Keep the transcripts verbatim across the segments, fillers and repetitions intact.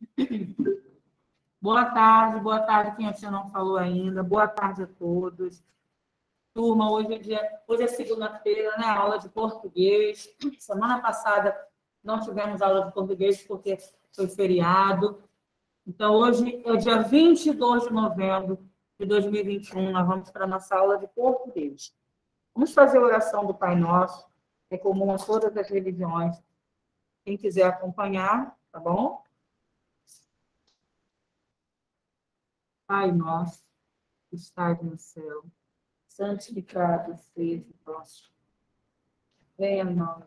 Boa tarde, boa tarde quem você não falou ainda. Boa tarde a todos. Turma, hoje é, dia, hoje é segunda-feira, né? Aula de português. Semana passada não tivemos aula de português porque foi feriado. Então, hoje é dia vinte e dois de novembro de dois mil e vinte e um. Nós vamos para a nossa aula de português. Vamos fazer a oração do Pai Nosso, é comum a todas as religiões. Quem quiser acompanhar, tá bom? Pai nosso, que estás no céu, santificado seja o vosso nome. Venha a nós,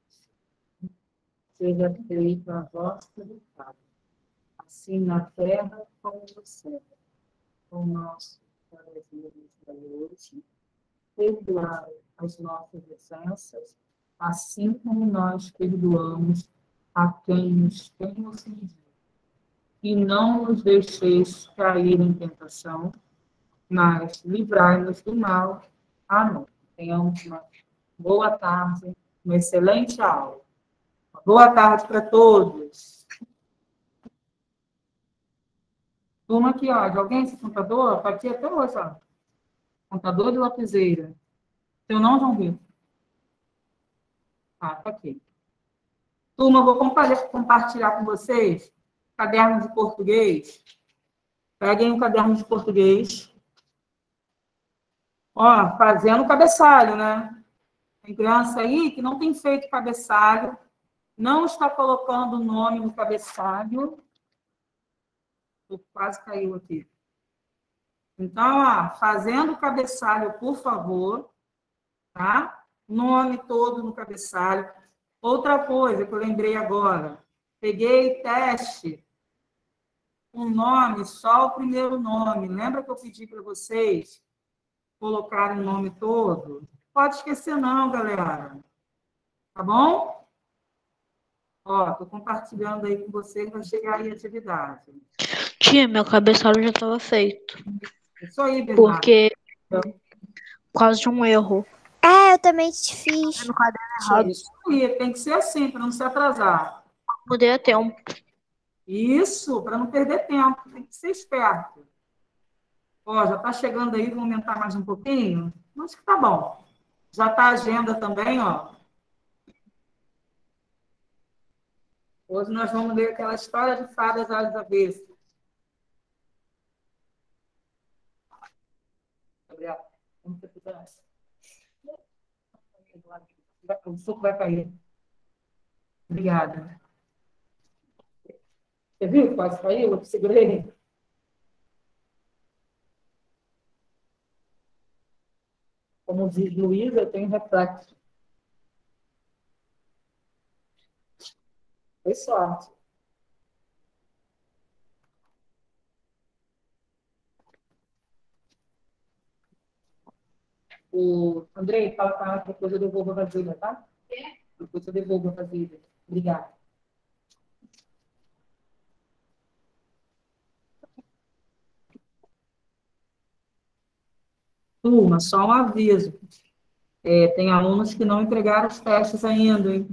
seja feita a vossa vontade, assim na terra como no céu. O nosso pão diário de hoje, perdoai as nossas ofensas, assim como nós perdoamos a quem nos tem ofendido. E não nos deixeis cair em tentação, mas livrai-nos do mal. Amém. Tenhamos uma boa tarde, uma excelente aula. Uma boa tarde para todos. Turma aqui, ó, de alguém esse contador? Está aqui até hoje, ó. Contador de lapiseira. Seu nome, João Vitor? Ah, tá aqui. Turma, vou compartilhar com vocês caderno de português. Peguem um caderno de português. Ó, fazendo cabeçalho, né? Tem criança aí que não tem feito cabeçalho, não está colocando o nome no cabeçalho. Quase caiu aqui. Então, ó, fazendo o cabeçalho, por favor, tá? Nome todo no cabeçalho. Outra coisa que eu lembrei agora, peguei teste, um nome, só o primeiro nome. Lembra que eu pedi para vocês colocarem o nome todo? Pode esquecer não, galera. Tá bom? Ó, tô compartilhando aí com vocês, vai chegar aí a atividade. Tia, meu cabeçalho já estava feito. Isso aí, Bernardo. Porque por causa de um erro. É, eu também te fiz. No caderno errado. Isso aí, tem que ser assim, para não se atrasar. Mudei a tempo. Isso, para não perder tempo, tem que ser esperto. Ó, já está chegando aí, vou aumentar mais um pouquinho? Acho que tá bom. Já está a agenda também, ó. Hoje nós vamos ler aquela história de fadas às avessas. Gabriel, como você puder. O suco vai cair. Obrigada. Você viu? Quase caiu, eu segurei. Como diz Luísa, eu tenho reflexo. Foi sorte. O Andrei, fala para ela que depois eu devolvo a vasilha, tá? É? Depois eu devolvo a vasilha. Obrigada. Turma, só um aviso. É, tem alunos que não entregaram os testes ainda, hein?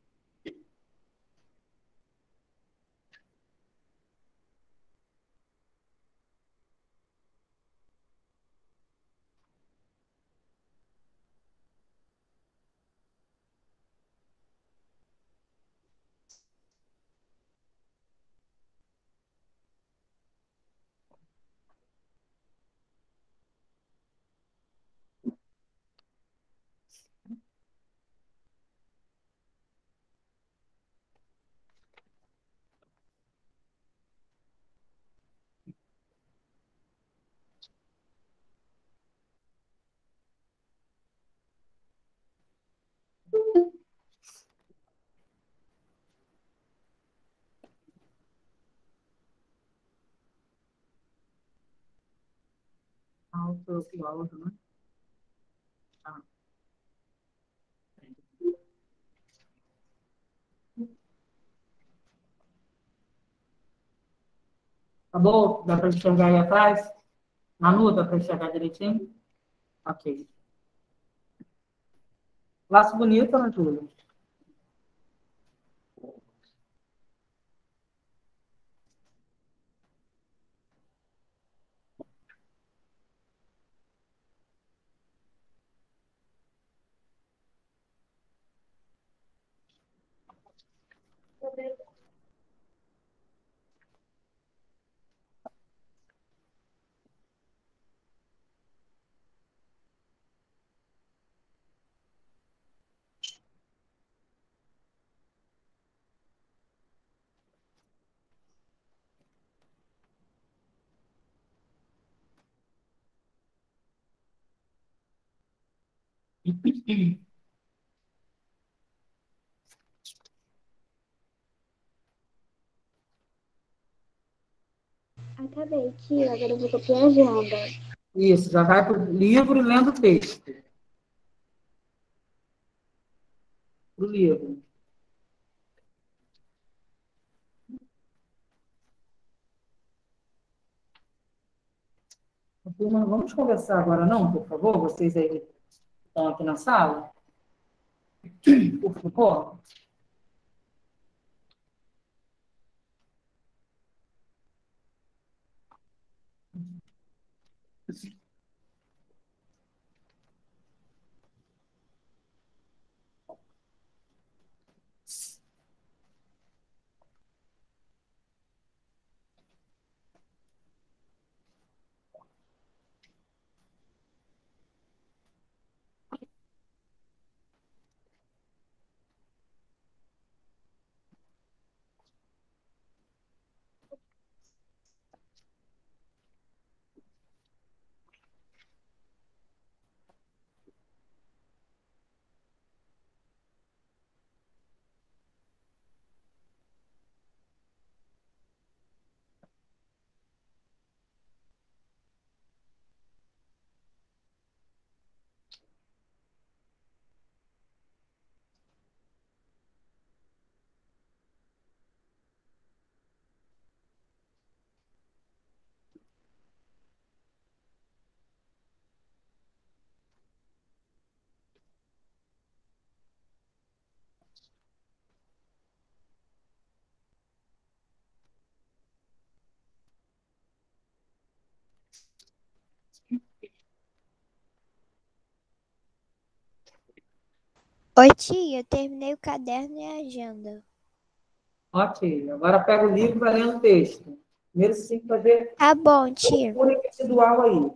Alto e alto, né? Tá. Tá bom? Dá para enxergar aí atrás? Manu, dá para enxergar direitinho? Ok. Laço bonito, né, Júlia? Acabei, tia. Agora eu vou copiar a agenda. Isso, já vai para o livro lendo o texto. Para o livro. Turma, não vamos conversar agora não, por favor? Vocês aí que estão aqui na sala. Por favor. Oi, tia. Eu terminei o caderno e a agenda. Ok, agora pega o livro e vai lendo o texto. Primeiro você tem que fazer Tá bom, tia. o residual aí.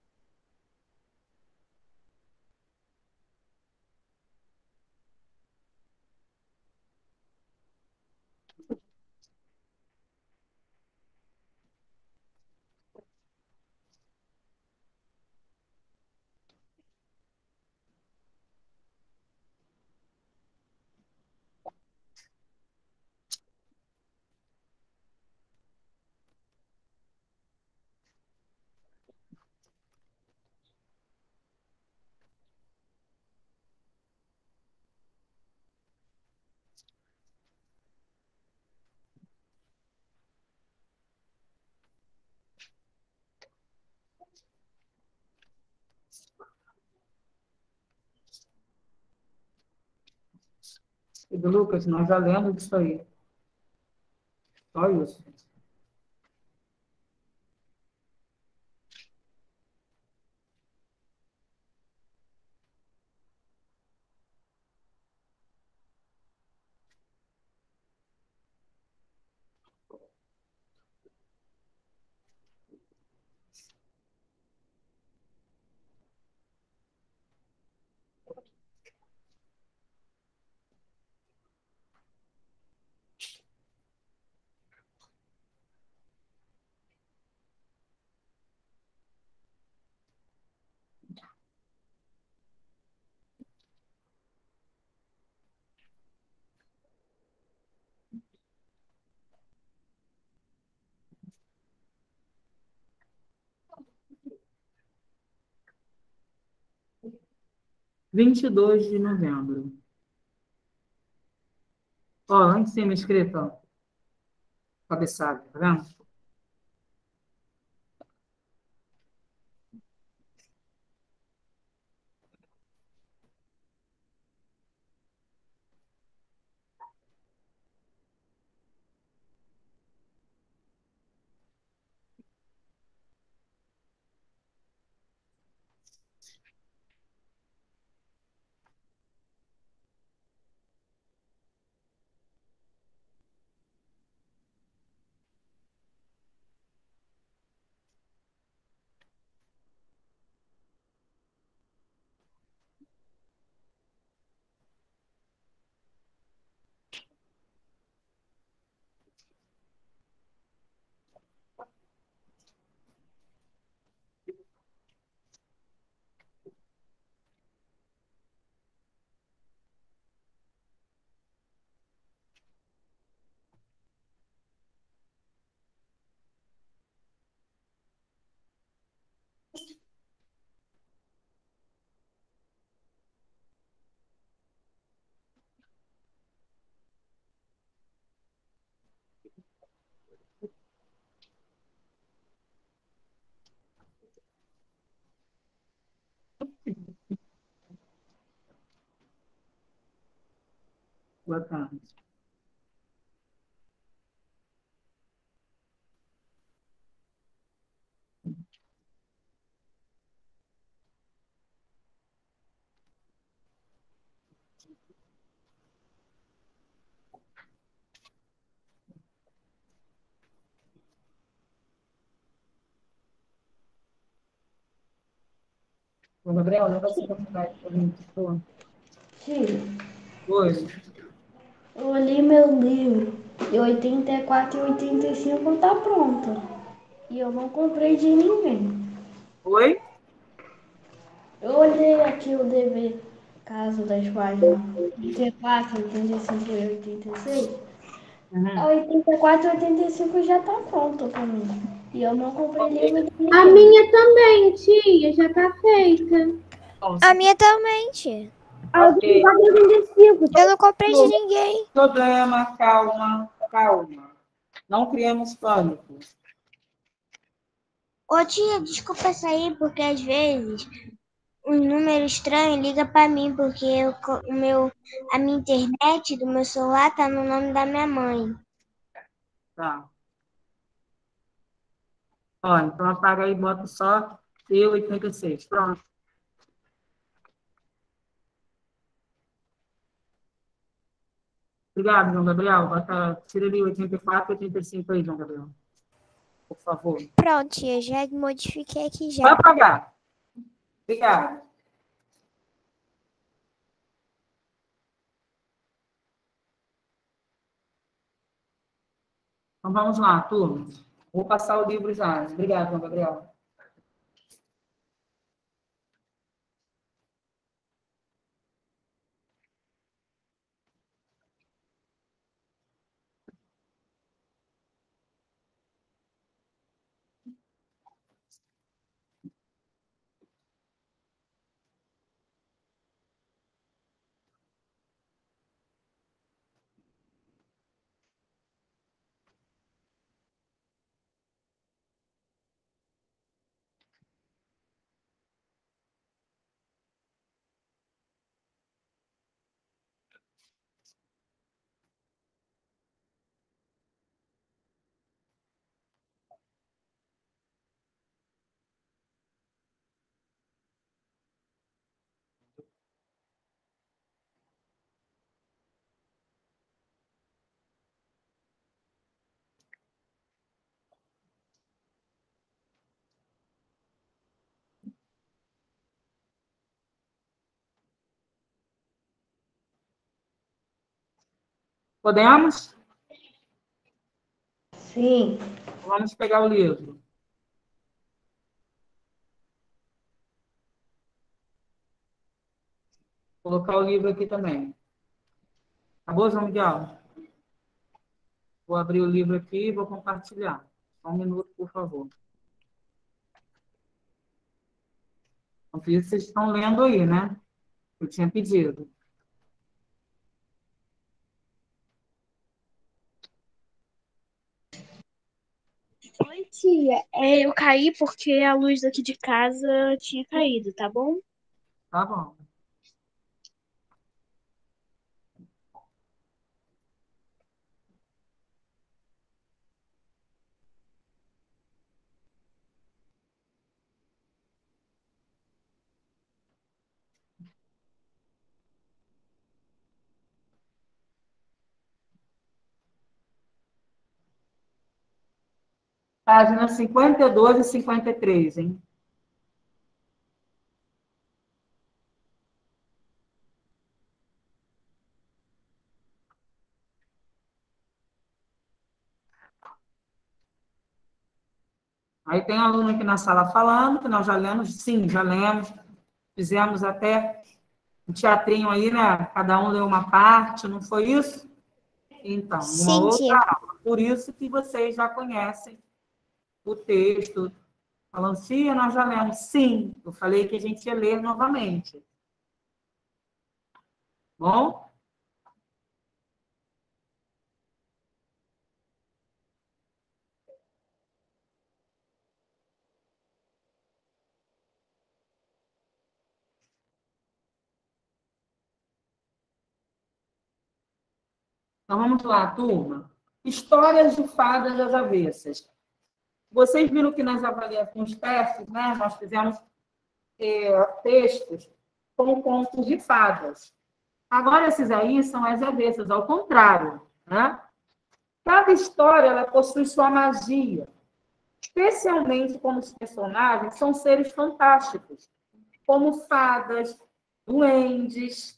E do Lucas, nós já lemos disso aí. Só isso. vinte e dois de novembro. Ó, lá em cima escrito, ó. Cabeçada, tá vendo? Boa tarde. Ô, Gabriel, leva essa oportunidade para mim, por favor. Sim, Oi. eu li meu livro e oitenta e quatro e oitenta e cinco tá pronto. E eu não comprei de ninguém. Oi? Eu olhei aqui o dever, caso das páginas oitenta e quatro, oitenta e cinco e oitenta e seis. A Uhum. oitenta e quatro e oitenta e cinco já tá pronto pra mim. E eu não comprei livro de A ninguém. minha também, tia, já tá feita. Bom, A se minha também, tia. A ok. oitenta e oitenta e cinco. Eu não comprei de ninguém. Problema, calma, calma. Não criemos pânico. Ô tia, desculpa sair, porque às vezes um número estranho liga pra mim, porque eu co- o meu, a minha internet do meu celular tá no nome da minha mãe. Tá. Ó, então apaga aí e bota só E oitenta e seis. Pronto. Obrigado, João Gabriel. Bota, tira ali oitenta e quatro e oitenta e cinco aí, João Gabriel. Por favor. Pronto, tia, já modifiquei aqui Vai já. apagar. Obrigado. Então vamos lá, turma. Vou passar o livro já. Obrigado, João Gabriel. Podemos? Sim, Vamos pegar o livro. Vou colocar o livro aqui também. Acabou, João Miguel? Vou abrir o livro aqui e vou compartilhar. Só um minuto, por favor. Enquanto isso, vocês estão lendo aí, né? Eu tinha pedido. Oi, tia. É, eu caí porque a luz daqui de casa tinha caído, tá bom? Tá bom. Página cinquenta e dois e cinquenta e três, hein? Aí tem aluno aqui na sala falando que nós já lemos. Sim, já lemos. Fizemos até um teatrinho aí, né? Cada um leu uma parte, não foi isso? Então, uma Sim, outra tia. aula. Por isso que vocês já conhecem o texto. Falando, tia, nós já lemos. Sim, eu falei que a gente ia ler novamente. Bom? Então, vamos lá, turma. Histórias de fadas das avessas. Vocês viram que nas avaliações testes, né, nós fizemos é, textos com contos de fadas. Agora, esses aí são as avessas, ao contrário, né? Cada história ela possui sua magia, especialmente quando os personagens são seres fantásticos, como fadas, duendes,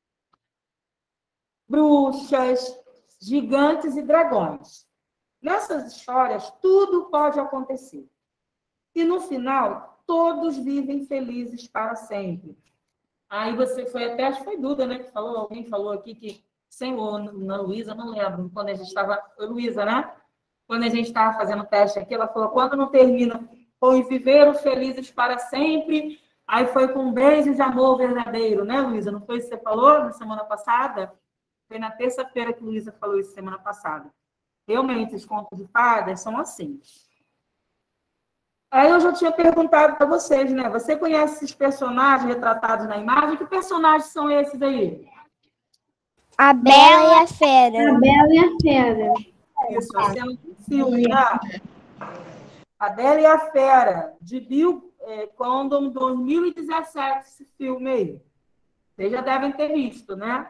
bruxas, gigantes e dragões. Nessas histórias, tudo pode acontecer. E, no final, todos vivem felizes para sempre. Aí você foi até, acho que foi Duda, né, que falou, alguém falou aqui que, Senhor, na Luísa, não lembro, quando a gente estava, foi Luísa, né? Quando a gente estava fazendo o teste aqui, ela falou, quando não termina, foi viveram felizes para sempre, aí foi com um beijo de amor verdadeiro, né, Luísa? Não foi isso que você falou na semana passada? Foi na terça-feira que a Luísa falou isso, semana passada. Realmente, os contos de fadas são assim. Aí eu já tinha perguntado para vocês, né? Você conhece esses personagens retratados na imagem? Que personagens são esses aí? A Bela e a Fera. A Bela e a Fera. Isso, a cena do filme, né? A Bela e a Fera, de Bill eh, Condon, dois mil e dezessete, esse filme aí. Vocês já devem ter visto, né?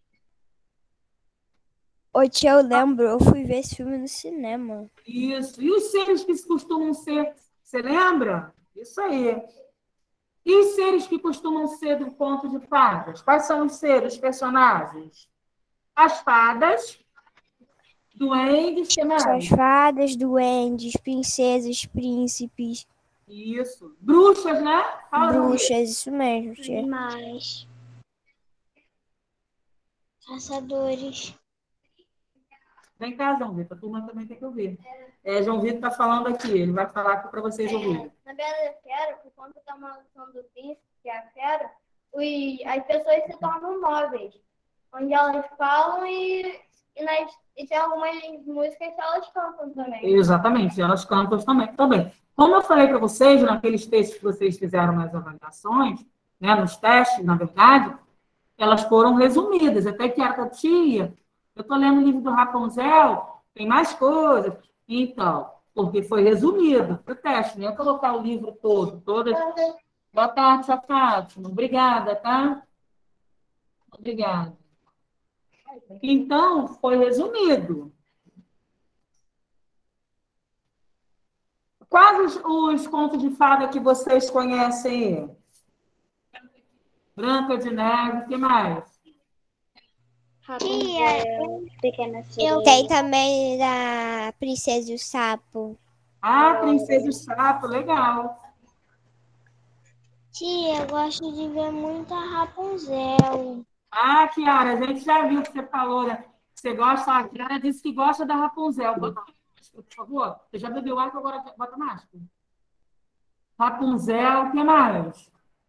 Ô, tia, eu lembro, eu fui ver esse filme no cinema. Isso. E os seres que costumam ser... Você lembra? Isso aí. E os seres que costumam ser do conto de fadas? Quais são os seres, os personagens? As fadas, duendes, que mais? São as fadas, duendes, princesas, príncipes, Isso. Bruxas, né? Fala, bruxas, isso mesmo, tia. Animais. Caçadores. Vem cá, João Vitor, a turma também tem que ouvir. É, João Vitor está falando aqui, ele vai falar aqui para vocês ouvirem. Na Bela e a Fera, por conta da maldição do príncipe, que é a fera, os, as pessoas se tornam móveis, onde elas falam e, e, nas, e tem algumas músicas que elas cantam também. Exatamente, elas cantam também. também. Como eu falei para vocês, naqueles textos que vocês fizeram nas avaliações, né, nos testes, na verdade, elas foram resumidas, até que a tia... Eu estou lendo o livro do Rapunzel, tem mais coisas. Então, porque foi resumido o teste, não ia colocar o livro todo, todas. Boa tarde, sua Fátima. Obrigada, tá? Obrigada. Então, foi resumido. Quais os, os contos de fada que vocês conhecem? Branca de Neve, o que mais? Tia, Pequena eu Tem também da Princesa e o Sapo. Ah, Princesa e o Sapo, legal. tia, eu gosto de ver muito a Rapunzel. Ah, Kiara, a gente já viu que você falou, né? Você gosta, a Kiara disse que gosta da Rapunzel. Bota máscara, por favor. Você já bebeu água, agora bota máscara. Rapunzel, o que mais?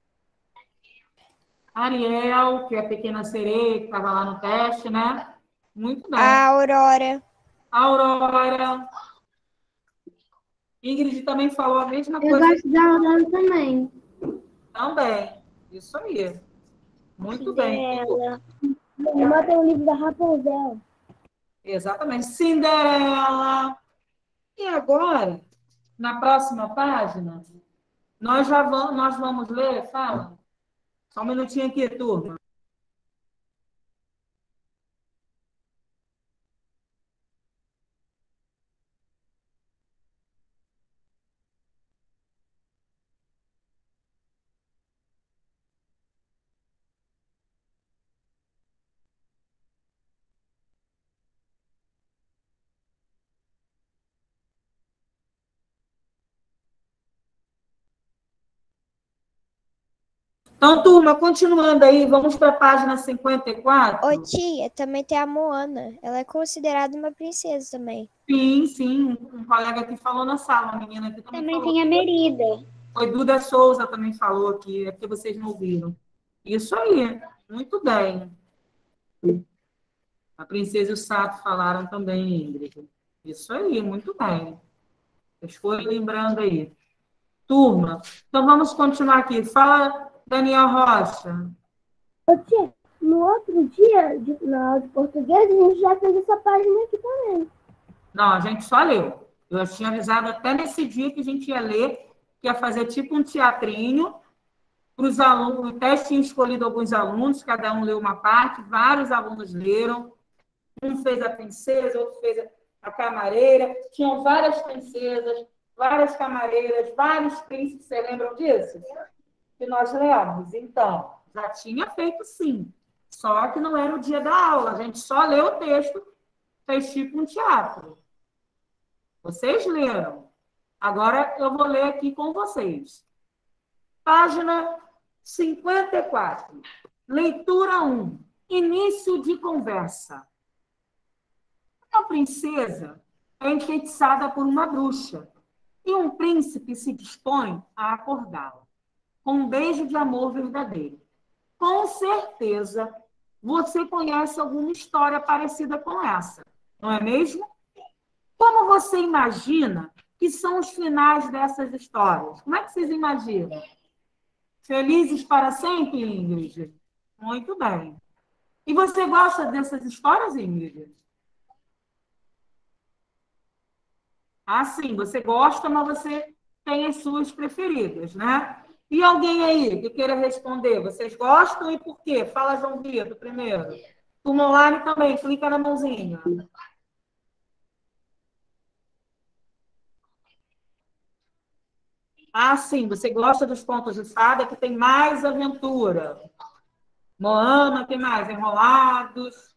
Ariel, que é a pequena sereia, que estava lá no teste, né? Muito bem. A Aurora. Aurora. Ingrid também falou a mesma Eu coisa. gosto da Aurora também. Também. Isso aí. Muito bem. Ela. Eu botei o livro da Rapunzel. Exatamente. Cinderela. E agora, na próxima página, nós já vamos, nós vamos ler, fala. Só um minutinho aqui, turma. Então, turma, continuando aí, vamos para a página cinquenta e quatro. Ô, tia, também tem a Moana. Ela é considerada uma princesa também. Sim, sim. Um colega aqui falou na sala, uma menina aqui também, Também falou. tem a Merida. Foi Duda Souza também falou aqui, é porque vocês não viram. Isso aí, muito bem. A Princesa e o Sapo falaram também, Ingrid. Isso aí, muito bem. Vocês foram lembrando aí. Turma, então vamos continuar aqui. Fala, Daniel Rocha. Ô, tia, no outro dia, de, na aula de português, a gente já fez essa página aqui também. Não, a gente só leu. Eu tinha avisado até nesse dia que a gente ia ler, que ia fazer tipo um teatrinho para os alunos. Até tinha escolhido alguns alunos, cada um leu uma parte, vários alunos leram. Um fez a princesa, outro fez a camareira. Tinham várias princesas, várias camareiras, vários príncipes. Vocês lembram disso? Que nós lemos. Então, já tinha feito sim. Só que não era o dia da aula. A gente só leu o texto, fez tipo um teatro. Vocês leram. Agora eu vou ler aqui com vocês. Página cinquenta e quatro. Leitura um. Início de conversa. Uma princesa é enfeitiçada por uma bruxa e um príncipe se dispõe a acordá-la com um beijo de amor verdadeiro. Com certeza, você conhece alguma história parecida com essa, não é mesmo? Como você imagina que são os finais dessas histórias? Como é que vocês imaginam? Felizes para sempre, Ingrid? Muito bem. E você gosta dessas histórias, Ingrid? Ah, sim, você gosta, mas você tem as suas preferidas, né? E alguém aí que queira responder? Vocês gostam e por quê? Fala, João Vitor, primeiro. Turma online também, clica na mãozinha. Ah, sim, você gosta dos contos de fada que tem mais aventura. Moana, tem mais? Enrolados.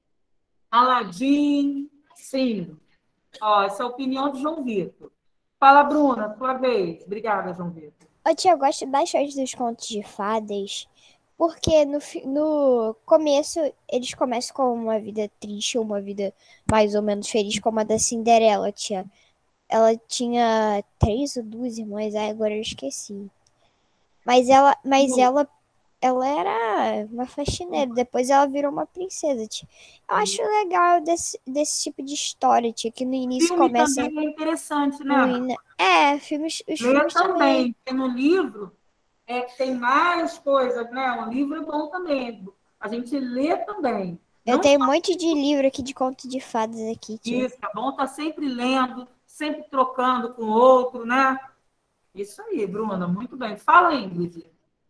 Aladim. Sim. Ó, essa é a opinião de João Vitor. Fala, Bruna, tua vez. Obrigada, João Vitor. Ô, tia, eu gosto bastante dos contos de fadas, porque no, fi- no começo eles começam com uma vida triste, uma vida mais ou menos feliz, como a da Cinderela, tia. Ela tinha três ou duas irmãs, ai, agora eu esqueci. Mas ela, mas ela, ela era uma faxineira, depois ela virou uma princesa, tia. Eu acho legal desse, desse tipo de história, tia, que no início Filme começa também é interessante, né? ruim. É, filmes, os Ler filmes também. também, porque no livro é, tem mais coisas, né? Um livro é bom também. A gente lê também. Eu Não tenho um monte de livro aqui de conto de fadas aqui, tia. isso, é bom estar sempre lendo, sempre trocando com o outro, né? Isso aí, Bruna, muito bem. Fala, Ingrid.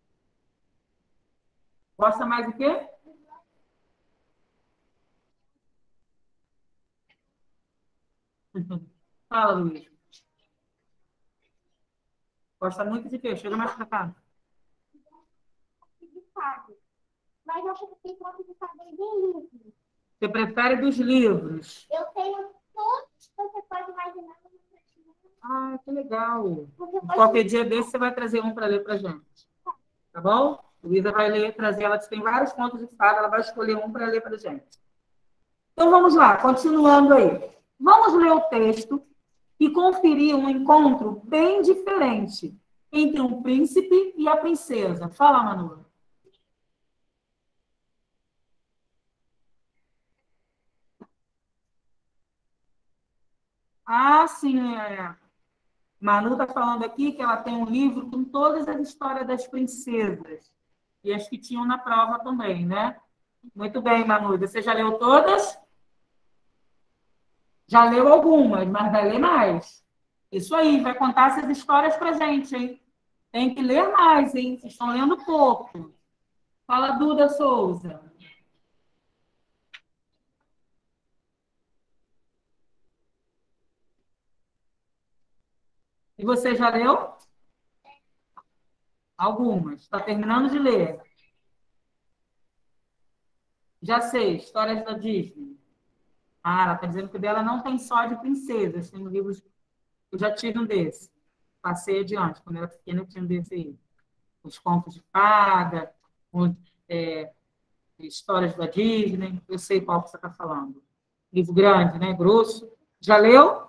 Gosta mais do quê? Fala, Luiz. Gosta muito de quê? Chega mais pra cá. de fada. Mas eu prefiro conto de fada de livro. Você prefere dos livros? Eu tenho todos que você pode imaginar no meu prateleira. Ah, que legal. Você pode Qualquer dia desse você vai trazer um para ler para gente. Tá bom? Luísa vai ler, trazer, ela tem vários contos de fada, ela vai escolher um para ler para gente. Então vamos lá, continuando aí. Vamos ler o texto e conferir um encontro bem diferente entre um príncipe e a princesa. Fala, Manu. Ah, sim, é. Manu está falando aqui que ela tem um livro com todas as histórias das princesas. E as que tinham na prova também, né? Muito bem, Manu. Você já leu todas? Já leu algumas, mas vai ler mais. Isso aí, vai contar essas histórias pra gente, hein? Tem que ler mais, hein? Vocês estão lendo pouco. Fala, Duda Souza. E você já leu? Algumas. Está terminando de ler. Já sei, histórias da Disney. Ah, ela está dizendo que o dela não tem só de princesas. Tem livros... Eu já tive um desse. Passei adiante. Quando eu era pequena, eu tinha um desse aí. Os contos de fada, os, é, histórias da Disney. Eu sei qual que você está falando. Livro grande, né? Grosso. Já leu?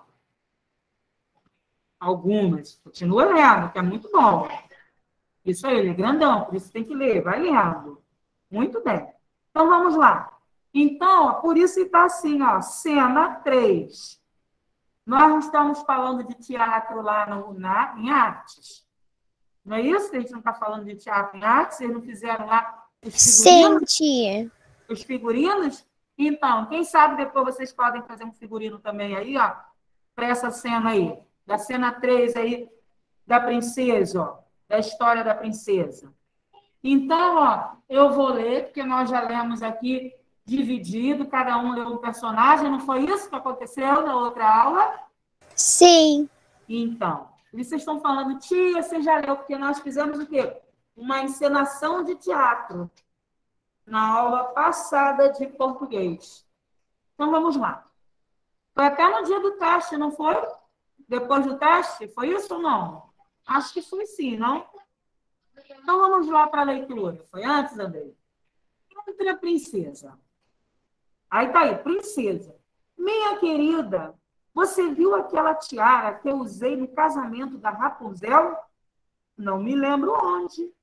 Algumas. Continua lendo, que é muito bom. Isso aí, ele é grandão, por isso tem que ler. Vai lendo. Muito bem. Então, vamos lá. Então, ó, por isso está assim, ó, cena três. Nós não estamos falando de teatro lá no, na, em artes. Não é isso? A gente não está falando de teatro em artes, vocês não fizeram lá Os Sim, figurinos? tia. Os figurinos? Então, quem sabe depois vocês podem fazer um figurino também aí, ó, para essa cena aí, da cena três aí, da princesa, ó, da história da princesa. Então, ó, eu vou ler, porque nós já lemos aqui dividido, cada um leu um personagem, não foi isso que aconteceu na outra aula? Sim. Então, vocês estão falando, tia, você já leu, porque nós fizemos o quê? Uma encenação de teatro na aula passada de português. Então, vamos lá. Foi até no dia do teste, não foi? Depois do teste? Foi isso ou não? Acho que foi sim, não? Então, vamos lá para a leitura. Foi antes, Andrei? Entre a princesa. Aí tá aí, princesa. Minha querida, você viu aquela tiara que eu usei no casamento da Rapunzel? Não me lembro onde.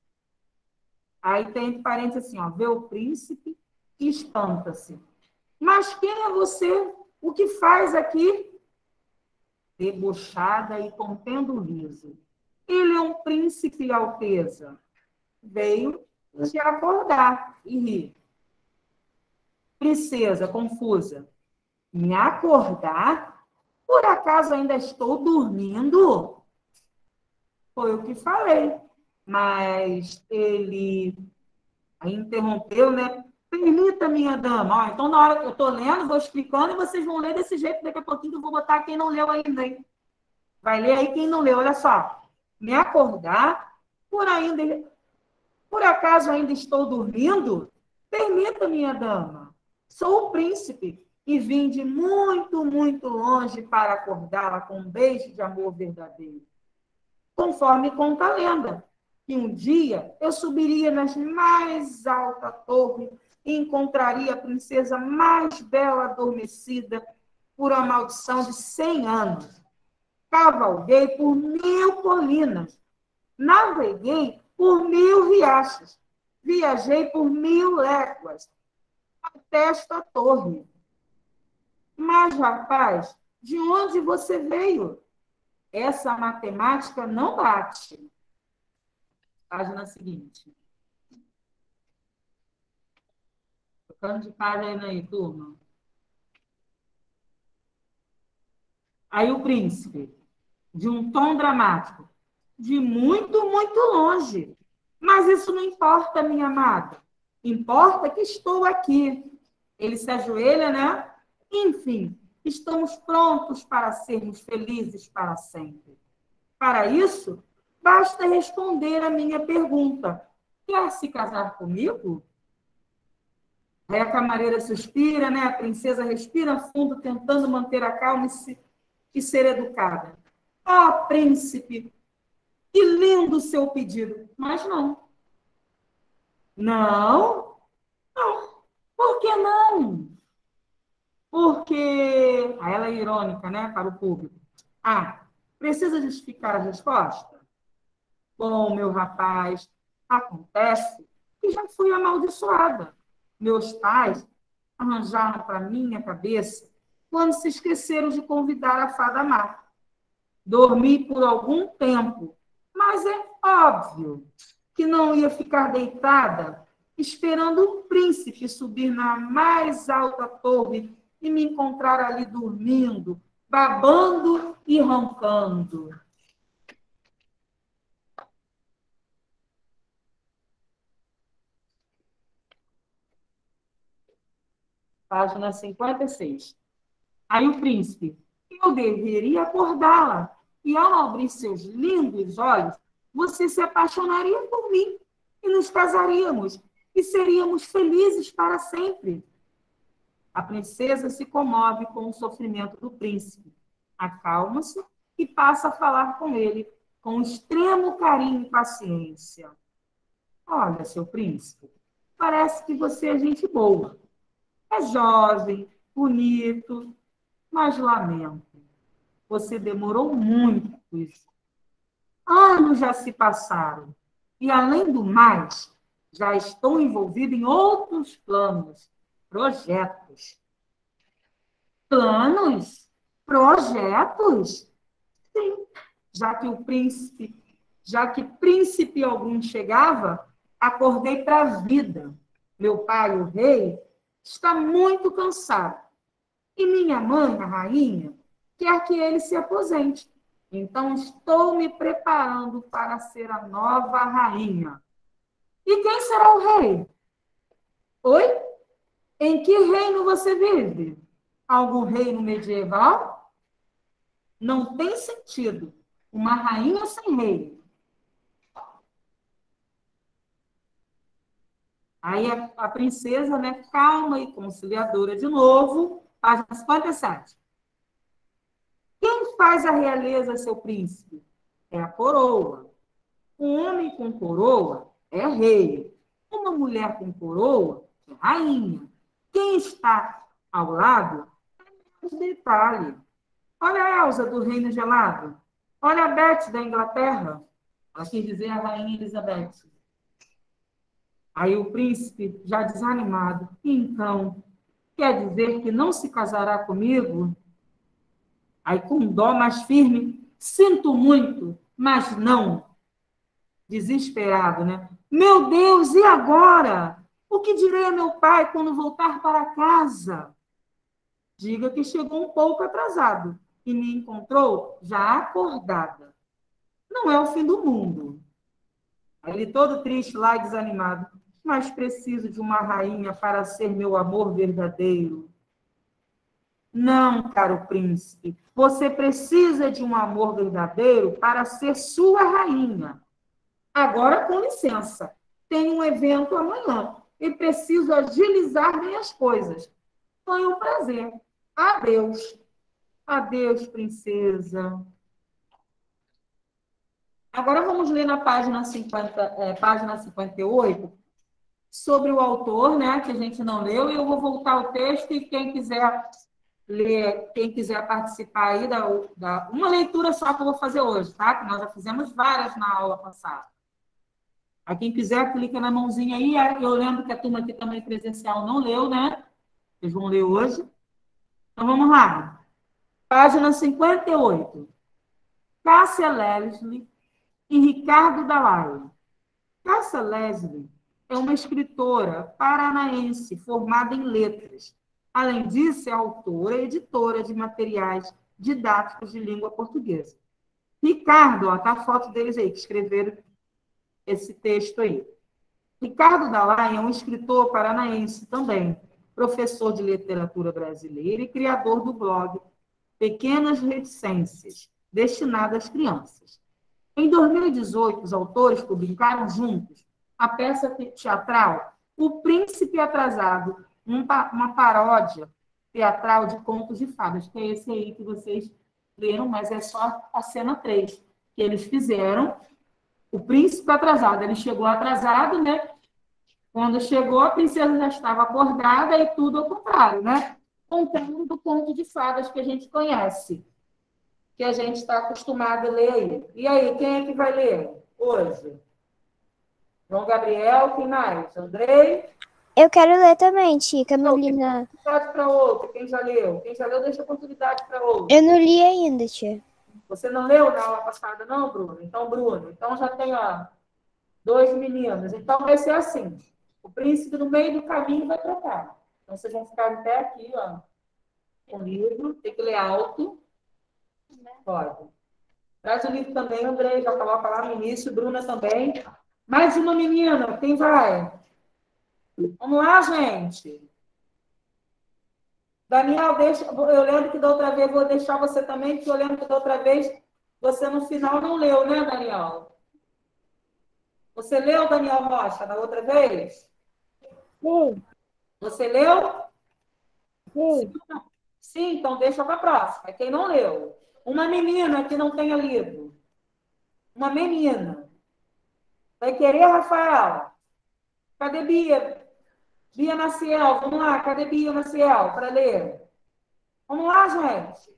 Aí tem entre parênteses assim, ó, vê o príncipe e espanta-se. Mas quem é você? O que faz aqui? Debochada e contendo o riso. Ele é um príncipe, Alteza. Veio te acordar e rir. Princesa, confusa. Me acordar? Por acaso ainda estou dormindo? Foi o que falei. Mas ele aí interrompeu, né? Permita, minha dama. Ó, então, na hora que eu estou lendo, vou explicando e vocês vão ler desse jeito. Daqui a pouquinho eu vou botar quem não leu ainda, hein? Vai ler aí quem não leu. Olha só. Me acordar? Por, ainda, por acaso ainda estou dormindo? Permita, minha dama. Sou o príncipe e vim de muito, muito longe para acordá-la com um beijo de amor verdadeiro. Conforme conta a lenda, que um dia eu subiria nas mais alta torre e encontraria a princesa mais bela adormecida por uma maldição de cem anos. Cavalguei por mil colinas, naveguei por mil riachos, viajei por mil léguas até esta torre. Mas, rapaz, de onde você veio? Essa matemática não bate. Página seguinte. Tocando de página aí, turma. Aí o príncipe, de um tom dramático, de muito, muito longe. Mas isso não importa, minha amada. Importa que estou aqui. Ele se ajoelha, né? Enfim, estamos prontos para sermos felizes para sempre. Para isso, basta responder a minha pergunta. Quer se casar comigo? Aí a camareira suspira, né? A princesa respira fundo, tentando manter a calma e, se, e ser educada. Ó, oh, príncipe, que lindo o seu pedido. Mas não. Não? Não. Por que não? Porque... Aí ela é irônica, né? Para o público. Ah, precisa justificar a resposta? Bom, meu rapaz, acontece que já fui amaldiçoada. Meus pais arranjaram para minha cabeça quando se esqueceram de convidar a fada má. Dormi por algum tempo, mas é óbvio que não ia ficar deitada esperando o príncipe subir na mais alta torre e me encontrar ali dormindo, babando e roncando. Página cinquenta e seis. Aí o príncipe, eu deveria acordá-la, e ao abrir seus lindos olhos, você se apaixonaria por mim, e nos casaríamos, e seríamos felizes para sempre. A princesa se comove com o sofrimento do príncipe, acalma-se e passa a falar com ele com extremo carinho e paciência. Olha, seu príncipe, parece que você é gente boa. É jovem, bonito, mas lamento. Você demorou muito. Anos já se passaram. E, além do mais, já estou envolvido em outros planos, projetos. Planos? Projetos? Sim. Já que o príncipe, já que príncipe algum chegava, acordei para a vida. Meu pai, o rei, está muito cansado. E minha mãe, a rainha, quer que ele se aposente. Então, estou me preparando para ser a nova rainha. E quem será o rei? Oi? Em que reino você vive? Algum reino medieval? Não tem sentido. Uma rainha sem rei. Aí a, a princesa, né, calma e conciliadora de novo, página cinquenta e sete. Quem faz a realeza seu príncipe? É a coroa. Um homem com coroa é rei. Uma mulher com coroa é rainha. Quem está ao lado é o detalhe. Olha a Elsa do Reino Gelado. Olha a Beth da Inglaterra. Assim dizer a rainha Elizabeth. Aí o príncipe, já desanimado, então, quer dizer que não se casará comigo? Aí com dó mais firme, sinto muito, mas não. Desesperado, né? Meu Deus, e agora? O que direi a meu pai quando voltar para casa? Diga que chegou um pouco atrasado e me encontrou já acordada. Não é o fim do mundo. Ele todo triste lá e desanimado. Mas preciso de uma rainha para ser meu amor verdadeiro. Não, caro príncipe, você precisa de um amor verdadeiro para ser sua rainha. Agora, com licença, tenho um evento amanhã e preciso agilizar minhas coisas. Foi um prazer. Adeus. Adeus, princesa. Agora vamos ler na página, cinquenta, é, página cinquenta e oito, sobre o autor, né, que a gente não leu, e eu vou voltar ao texto, e quem quiser ler, quem quiser participar aí da, da uma leitura só que eu vou fazer hoje, tá? Que nós já fizemos várias na aula passada. A quem quiser, clica na mãozinha aí. Eu lembro que a turma aqui também presencial não leu, né? Vocês vão ler hoje. Então, vamos lá. Página cinquenta e oito. Cássia Leslie e Ricardo Dalai. Cássia Leslie é uma escritora paranaense formada em letras. Além disso, é autora e editora de materiais didáticos de língua portuguesa. Ricardo, ó, tá a foto deles aí, que escreveram esse texto aí. Ricardo Dalai é um escritor paranaense também, professor de literatura brasileira e criador do blog Pequenas Reticências, destinado às crianças. Em dois mil e dezoito, os autores publicaram juntos a peça teatral O Príncipe Atrasado, uma paródia teatral de contos de fadas, que é esse aí que vocês leram, mas é só a cena três, que eles fizeram. O Príncipe Atrasado, ele chegou atrasado, né? Quando chegou, a princesa já estava acordada e tudo ao contrário, né? Contando do conto de fadas que a gente conhece, que a gente está acostumado a ler aí. E aí, quem é que vai ler hoje? João Gabriel, quem mais? Andrei? Eu quero ler também, Tica. Eu não li na... Oportunidade para outro. Quem já leu? Quem já leu, deixa oportunidade para outro. Eu não li ainda, tia. Você não leu na aula passada, não, Bruno? Então, Bruno, então já tem, ó, dois meninos. Então, vai ser assim. O príncipe, no meio do caminho, vai trocar. Então, vocês vão ficar até aqui, ó, com o livro. Tem que ler alto. Pode. Traz o livro também, Andrei, já coloca lá no início. Bruna também. Mais uma menina. Quem vai? Vamos lá, gente. Daniel, deixa, eu lembro que da outra vez, vou deixar você também, porque eu lembro que da outra vez, você no final não leu, né, Daniel? Você leu, Daniel Rocha, da outra vez? Sim. Você leu? Sim. Sim, então deixa para a próxima. Quem não leu? Uma menina que não tenha lido. Uma menina. Vai querer, Rafaela? Cadê Bia? Bia Maciel, vamos lá. Cadê Bia Maciel para ler? Vamos lá, gente.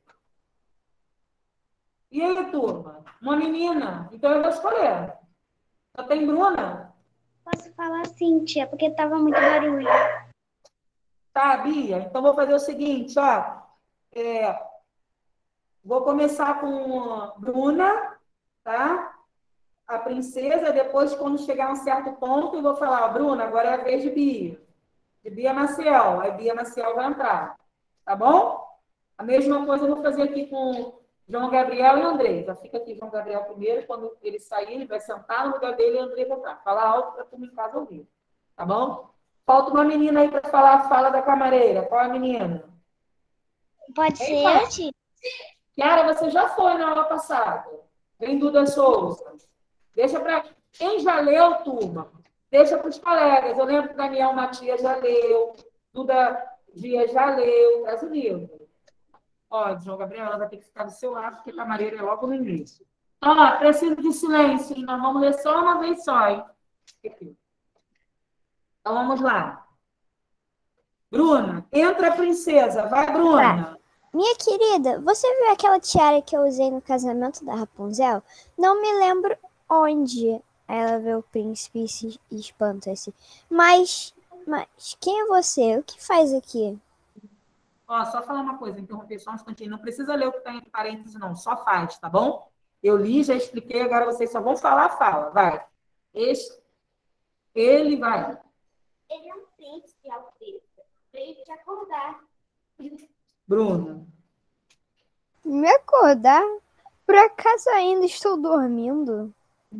E aí, turma? Uma menina. Então eu vou escolher. Só tem Bruna? Posso falar sim, tia, porque tava muito barulho. Tá, Bia? Então vou fazer o seguinte, ó. É, vou começar com Bruna, tá? a princesa, depois, quando chegar a um certo ponto, eu vou falar, ó, Bruna, agora é a vez de Bia. De Bia Maciel. Aí Bia Maciel vai entrar. Tá bom? A mesma coisa eu vou fazer aqui com João Gabriel e Andrei. Já fica aqui João Gabriel primeiro, quando ele sair, ele vai sentar no lugar dele e Andrei vai entrar. Falar alto para a turma em casa ouvir. Tá bom? Falta uma menina aí para falar a fala da camareira. Qual é a menina? Pode ser Ei, eu, tia? Kiara, você já foi na aula passada. Vem Duda Souza. Deixa para... Quem já leu, turma? Deixa para os colegas. Eu lembro que Daniel Matias já leu. Duda Dias já leu. Traz o livro. Ó, João Gabriel, ela vai ter que ficar do seu lado, porque a camareira é logo no início. Ó, preciso de silêncio, hein? Nós vamos ler só uma vez só, hein? Então, vamos lá. Bruna, entra a princesa. Vai, Bruna. Minha querida, você viu aquela tiara que eu usei no casamento da Rapunzel? Não me lembro onde ela vê o príncipe e se espanta-se. Mas, mas, quem é você? O que faz aqui? Ó, só falar uma coisa, interromper só um instantinho. Não precisa ler o que está entre parênteses, não. Só faz, tá bom? Eu li, já expliquei, agora vocês só vão falar, fala. Vai. Este, ele vai. Ele é um príncipe, Alteza. Veio te acordar. Bruna. Me acordar? Por acaso ainda estou dormindo?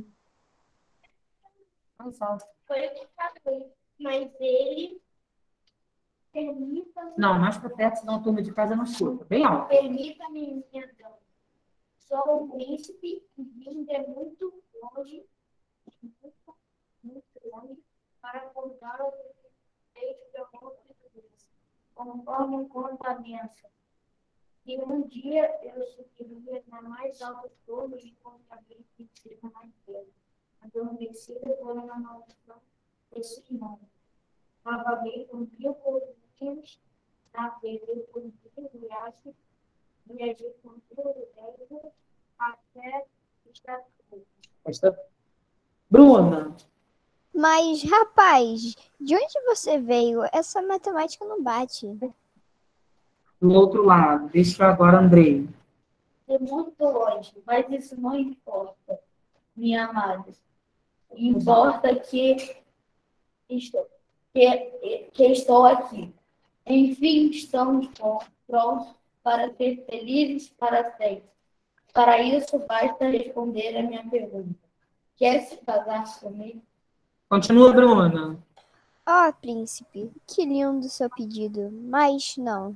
Foi o que falei. Mas ele... Permita-me... Não, mais para perto, senão a turma de casa não escuta. Bem alto. Permita-me, minha dama. Sou um príncipe e vim de muito longe, muito, muito longe, para acordar o respeito de amor de Deus, conforme conta a benção. E um dia eu subiria na mais alta torre e encontraria a princesa mais bela, adormecida por uma maldição desse mundo. Trabalhei com mil colírios, navegei por mil viagens, viajei com mil ideias, até estar Esta... Bruna. Mas, rapaz, de onde você veio? Essa matemática não bate. Do outro lado. Deixa agora, Andrei. De muito longe, mas isso não importa, minha amada. Importa que estou, que, que estou aqui. Enfim, estamos prontos para ser felizes para sempre. Para isso, basta responder a minha pergunta. Quer se casar comigo? Continua, Bruna. Ó, oh, príncipe, que lindo seu pedido, mas não.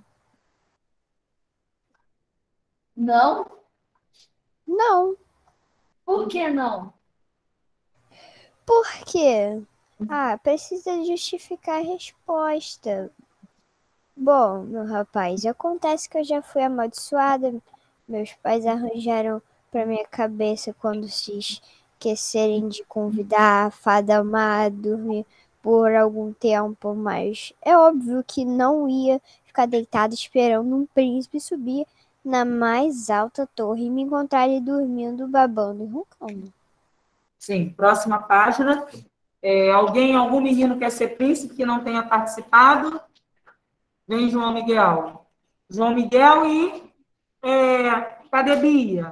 Não? Não. Por que não? Por quê? Ah, precisa justificar a resposta. Bom, meu rapaz, acontece que eu já fui amaldiçoada. Meus pais arranjaram para minha cabeça quando se esquecerem de convidar a fada má a dormir por algum tempo, mas é óbvio que não ia ficar deitado esperando um príncipe subir na mais alta torre e me encontrar ali dormindo, babando e roncando. Sim, próxima página. É, alguém, algum menino quer ser príncipe que não tenha participado? Vem João Miguel. João Miguel e... É, cadê Bia?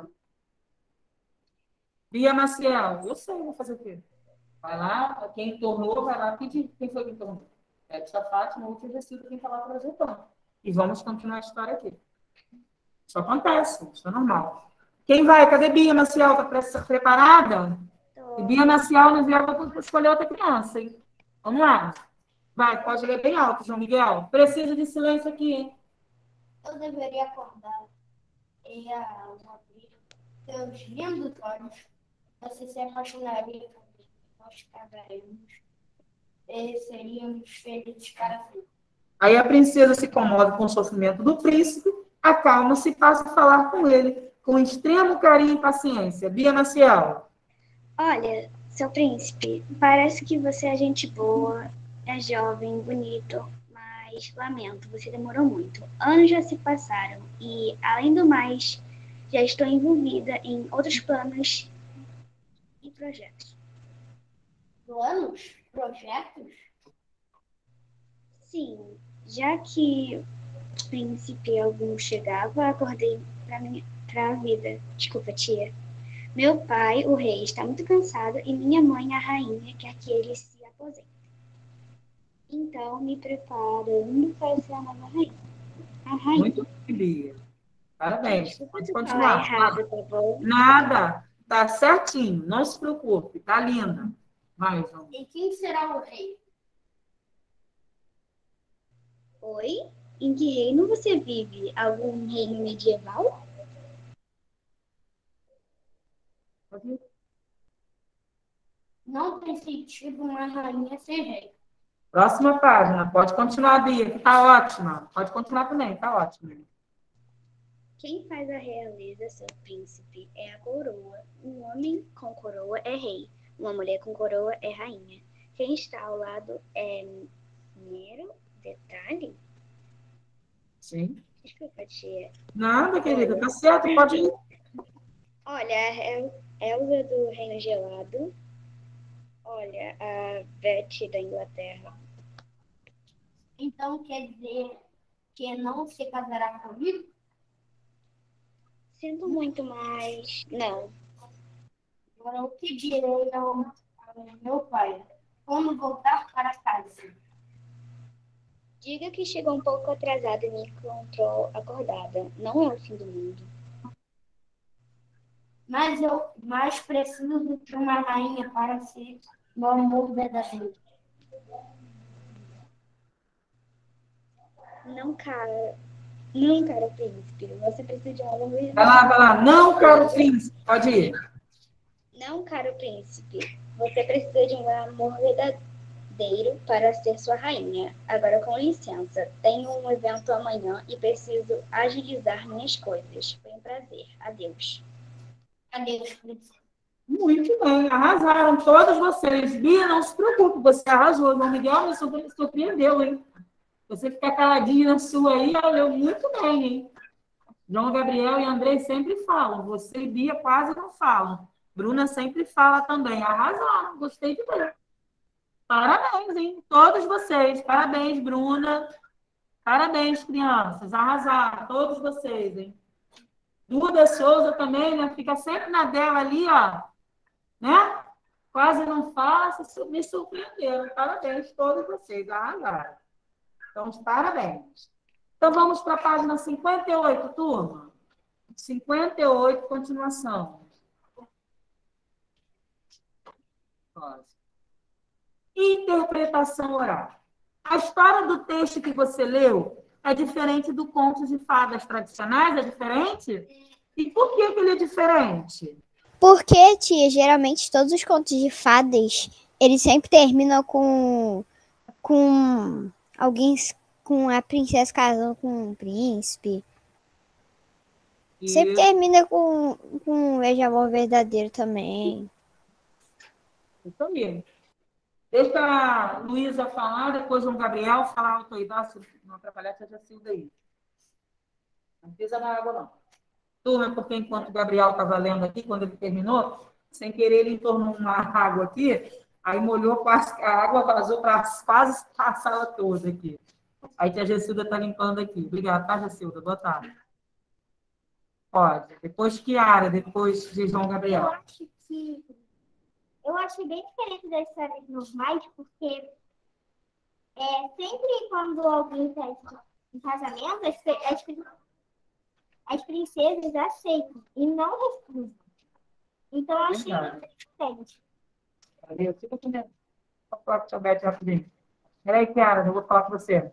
Bia Maciel. Eu sei, vou fazer o quê? Vai lá, quem tornou, vai lá. Quem, quem foi que tornou? É tia Fátima, último vestido, quem falar para o E vamos continuar a história aqui. Isso acontece, isso é normal. Quem vai? Cadê Bia Maciel? Está preparada? E Bia Maciel nos leva para escolher outra criança, hein? Vamos lá. Vai, pode ler bem alto, João Miguel. Preciso de silêncio aqui, hein? Eu deveria acordar e abrir seus lindos olhos. Você se apaixonaria por mim. Nós casaremos e seríamos felizes para sempre. Aí a princesa se comove com o sofrimento do príncipe, acalma-se e passa a falar com ele, com extremo carinho e paciência. Bia Maciel. Olha, seu príncipe, parece que você é gente boa, é jovem, bonito, mas lamento, você demorou muito. Anos já se passaram e, além do mais, já estou envolvida em outros planos e projetos. Planos? Projetos? Sim, já que o príncipe algum chegava, acordei para a vida. Desculpa, tia. Meu pai, o rei, está muito cansado e minha mãe, a rainha, quer que ele se aposente. Então, me preparando para ser a nova rainha. A rainha. Muito bem, Bia. Parabéns. Desculpa Pode se falar continuar. errado, tá bom? Nada. Tá certinho. Não se preocupe. Tá linda. Vai, João. E quem será o rei? Oi? Em que reino você vive? Algum reino medieval? Pode ir. Não tem sentido uma rainha ser rei. Próxima página. Pode continuar, Bia, que tá ótima. Pode continuar também. Tá ótimo. Quem faz a realeza, seu príncipe, é a coroa. Um homem com coroa é rei. Uma mulher com coroa é rainha. Quem está ao lado é mero detalhe? Sim. Desculpa, tia. Nada, querida. Tá certo. Pode ir. Olha, a El- Elsa do Reino Gelado. Olha, a Beth da Inglaterra. Então quer dizer que não se casará comigo? Sinto muito, mas não. Agora o que direi ao, ao meu pai quando voltar para casa? Diga que chegou um pouco atrasado e me encontrou acordada. Não é o fim do mundo. Mas eu mais preciso de uma rainha para ser meu amor verdadeiro. Não, cara. Não, cara, príncipe. Você precisa de um amor Vai verdadeiro. lá, vai lá. Não, caro príncipe. Pode ir. Não, caro príncipe. Você precisa de um amor verdadeiro para ser sua rainha. Agora, com licença. Tenho um evento amanhã e preciso agilizar minhas coisas. Foi um prazer. Adeus. Adeus, princesa. Muito bem. Arrasaram todos vocês. Bia, não se preocupe. Você arrasou. O João Miguel me surpre- surpreendeu, hein? Você ficar caladinho na sua aí, olhou muito bem, hein? João Gabriel e Andrei sempre falam. Você e Bia quase não falam. Bruna sempre fala também. Arrasaram. Gostei de ver. Parabéns, hein? Todos vocês. Parabéns, Bruna. Parabéns, crianças. Arrasaram. Todos vocês, hein? Duda Souza também, né? Fica sempre na dela ali, ó. Né? Quase não faço. Isso me surpreenderam. Parabéns, todos vocês. Arrasaram. Então, parabéns. Então, vamos para a página cinquenta e oito, turma. cinquenta e oito, continuação. Interpretação oral. A história do texto que você leu é diferente do conto de fadas tradicionais? É diferente? E por que, que ele é diferente? Porque, tia, geralmente todos os contos de fadas, eles sempre terminam com, com alguém, com a princesa casando com um príncipe. E... Sempre termina com, com um beijo de amor verdadeiro também. Isso aí. Deixa a Luísa falar, depois o Gabriel falar autoridade, não atrapalhar essa Jacilda aí. Não pisa na água, não. Turma, porque enquanto o Gabriel estava lendo aqui, quando ele terminou, sem querer ele entornou uma água aqui, aí molhou, quase, a água vazou para quase a sala toda aqui. Aí a Jacilda está limpando aqui. Obrigada, tá, Jacilda? Boa tarde. Pode. Depois Kiara, depois de João Gabriel. Eu acho que eu achei bem diferente das histórias normais, porque é, sempre quando alguém pede em casamento, as, as, as princesas aceitam e não refusam. Então, eu achei Verdade. diferente. Valeu. Fica aqui mesmo. Vou falar com o seu Beth rapidinho. Peraí, Kiara, eu vou falar com você.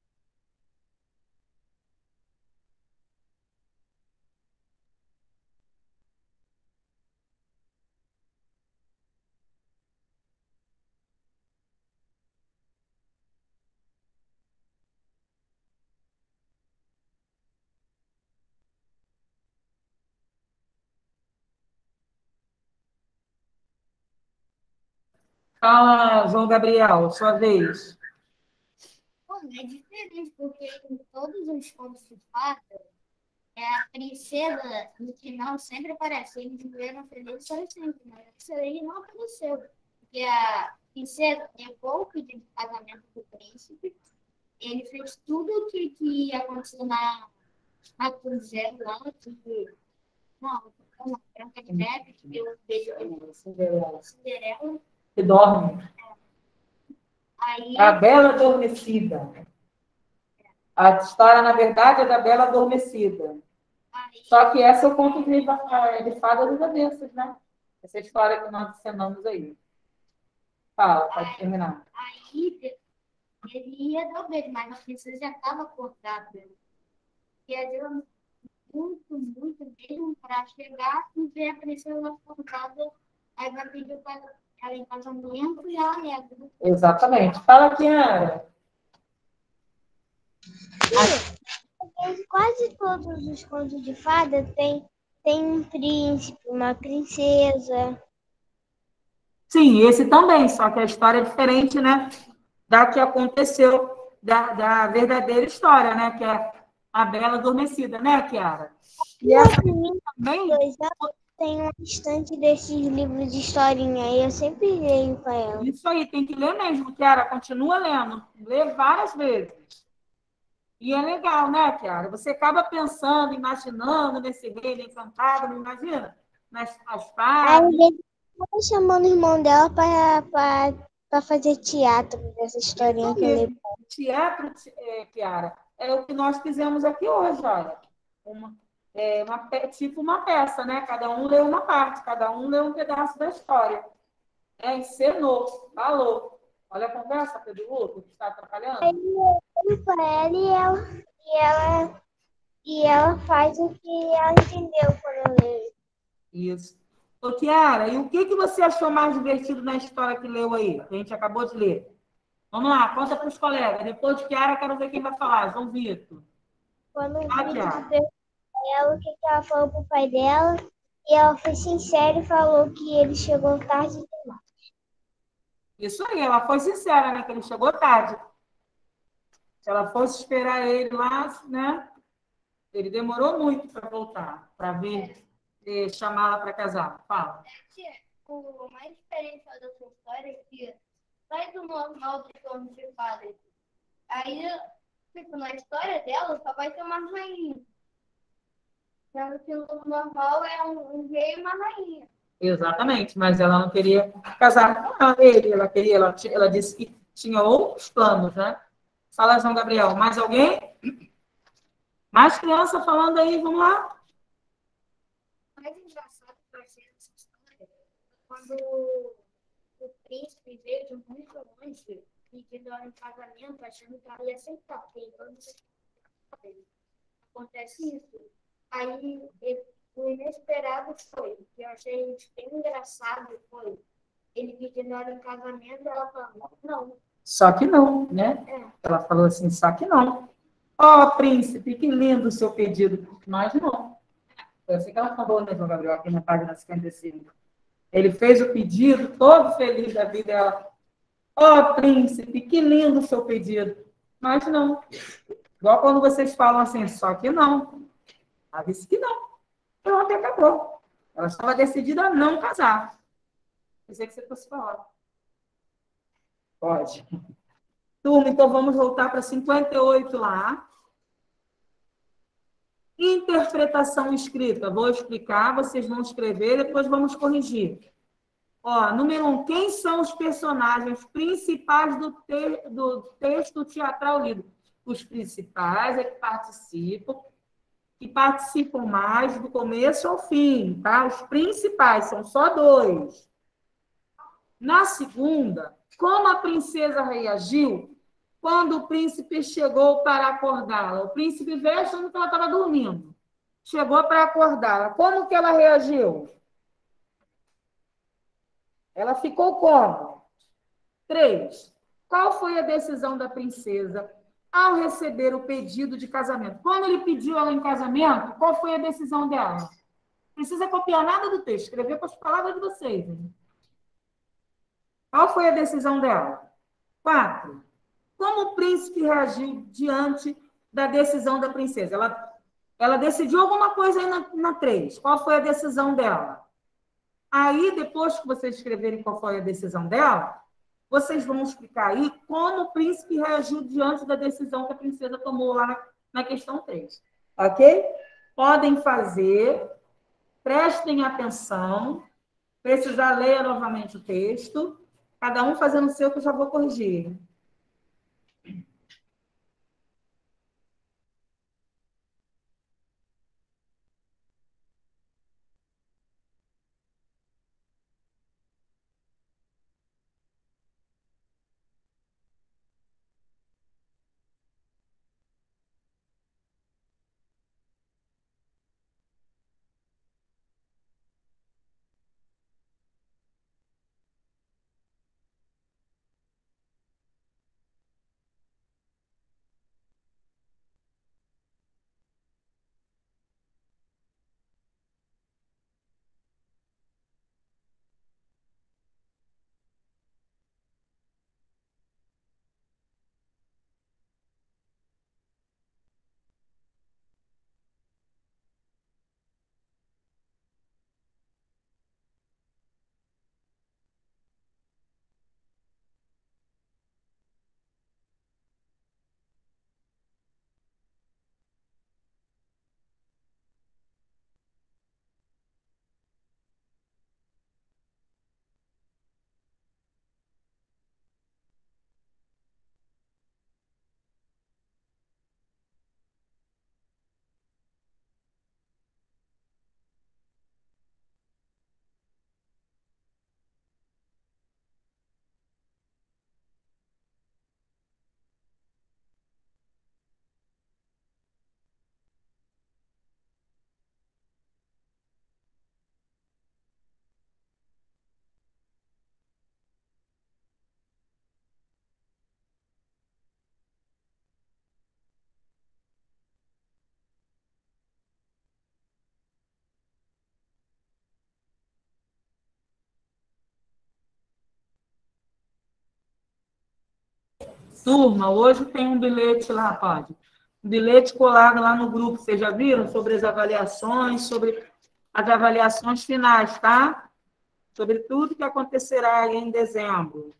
Fala, João Gabriel, sua vez. Bom, é diferente, porque em todos os contos de fadas, é a princesa, no final, sempre aparece. Eles viveram felizes para sempre, mas isso aí não aconteceu. Porque a princesa, depois de casamento com o príncipe, ele fez tudo o que, que ia acontecer na, na cruzeiro lá, que, não, Branca de Neve, que eu vejo Cinderela. Cinderela. Que dorme. Aí, A Bela Adormecida. A história, na verdade, é da Bela Adormecida. aí, Só que essa é o conto de, de Fada dos Avessos, né? Essa história que nós ensinamos aí. Fala, pode terminar. aí ele ia dar o beijo, mas a princesa já estava acordada. E aí ela muito, muito mesmo para chegar e ver a princesa acordada. Aí vai pedir para ela em casamento e ela nega. Exatamente. Fala, Kiara. Em quase todos os contos de fada tem, tem um príncipe, uma princesa. Sim, esse também, só que a história é diferente, né? Da que aconteceu, da, da verdadeira história, né? Que é a Bela Adormecida, né, Kiara? E essa também, Tem um estante desses livros de historinha aí, eu sempre leio para ela. isso aí, tem que ler mesmo, Kiara. Continua lendo. Lê várias vezes. E é legal, né, Kiara? Você acaba pensando, imaginando nesse reino encantado, não imagina? Nas as Aí fadas. ele tá chamando o irmão dela para fazer teatro dessa historinha que eu leio. Teatro, é, Kiara, é o que nós fizemos aqui hoje, olha. Uma, é, uma, pe- tipo uma peça, né? Cada um lê uma parte, cada um lê um pedaço da história. É, encenou, falou. Olha a conversa, Pedro Luto, que está atrapalhando. Eu para ela e ela, e ela e ela faz o que ela entendeu quando eu leio. Isso. Ô, Kiara, e o que, que você achou mais divertido na história que leu aí, que a gente acabou de ler? Vamos lá, conta para os colegas. Depois de Kiara, quero ver quem vai falar. João Vitor. Quando o Ah, Vitor Kiara. perguntou a ela o que, que ela falou pro pai dela, e ela foi sincera e falou que ele chegou tarde demais. Isso aí, ela foi sincera, né? Que ele chegou tarde. Se ela fosse esperar ele lá, né? Ele demorou muito para voltar, para vir eh, chamá-la para casar. Fala. O mais diferente dessa história é que sai do normal de contos de fadas. Aí, tipo, na história dela só vai ter uma rainha. Sendo que o normal é um, um rei e uma rainha. Exatamente, mas ela não queria casar com ele, ela queria, ela, ti- ela disse que tinha outros planos, né? Fala, João Gabriel. Mais alguém? Mais criança falando aí, vamos lá. O mais engraçado que eu achei nessa história é quando o príncipe veio de muito longe pedindo ela em casamento, achando que ela ia aceitar, porque todo mundo acontece isso. Aí ele- o inesperado foi, que eu achei bem engraçado, foi ele pedindo ela em casamento, ela falou, não. Só que não, né? Ela falou assim, só que não. Ó, príncipe, que lindo o seu pedido. Mas não. Foi assim que ela falou, né, João Gabriel, aqui na página cinquenta e cinco. Ele fez o pedido, todo feliz da vida. Ela, ó, príncipe, que lindo o seu pedido. Mas não. Igual quando vocês falam assim, só que não. Ela disse que não. Pronto, acabou. Ela estava decidida a não casar. Pensei que você fosse falar. Pode. Turma, então vamos voltar para cinquenta e oito lá. Interpretação escrita. Vou explicar, vocês vão escrever, depois vamos corrigir. Ó, número um, quem são os personagens principais do, te do texto teatral lido? Os principais é que participam, que participam mais do começo ao fim, tá? Os principais, são só dois. Na segunda, como a princesa reagiu quando o príncipe chegou para acordá-la? O príncipe veio achando que ela estava dormindo. Chegou para acordá-la. Como que ela reagiu? Ela ficou como? Três. Qual foi a decisão da princesa ao receber o pedido de casamento? Quando ele pediu ela em casamento, qual foi a decisão dela? Não precisa copiar nada do texto, escrever com as palavras de vocês. Qual foi a decisão dela? Quatro. Como o príncipe reagiu diante da decisão da princesa? Ela, ela decidiu alguma coisa aí na, na três. Qual foi a decisão dela? Aí, depois que vocês escreverem qual foi a decisão dela, vocês vão explicar aí como o príncipe reagiu diante da decisão que a princesa tomou lá na, na questão três. Ok? Podem fazer prestem atenção. Precisar, leia novamente o texto. Cada um fazendo o seu, que eu já vou corrigir. Turma, hoje tem um bilhete lá, pode. Um bilhete colado lá no grupo, vocês já viram? Sobre as avaliações, sobre as avaliações finais, tá? Sobre tudo que acontecerá aí em dezembro,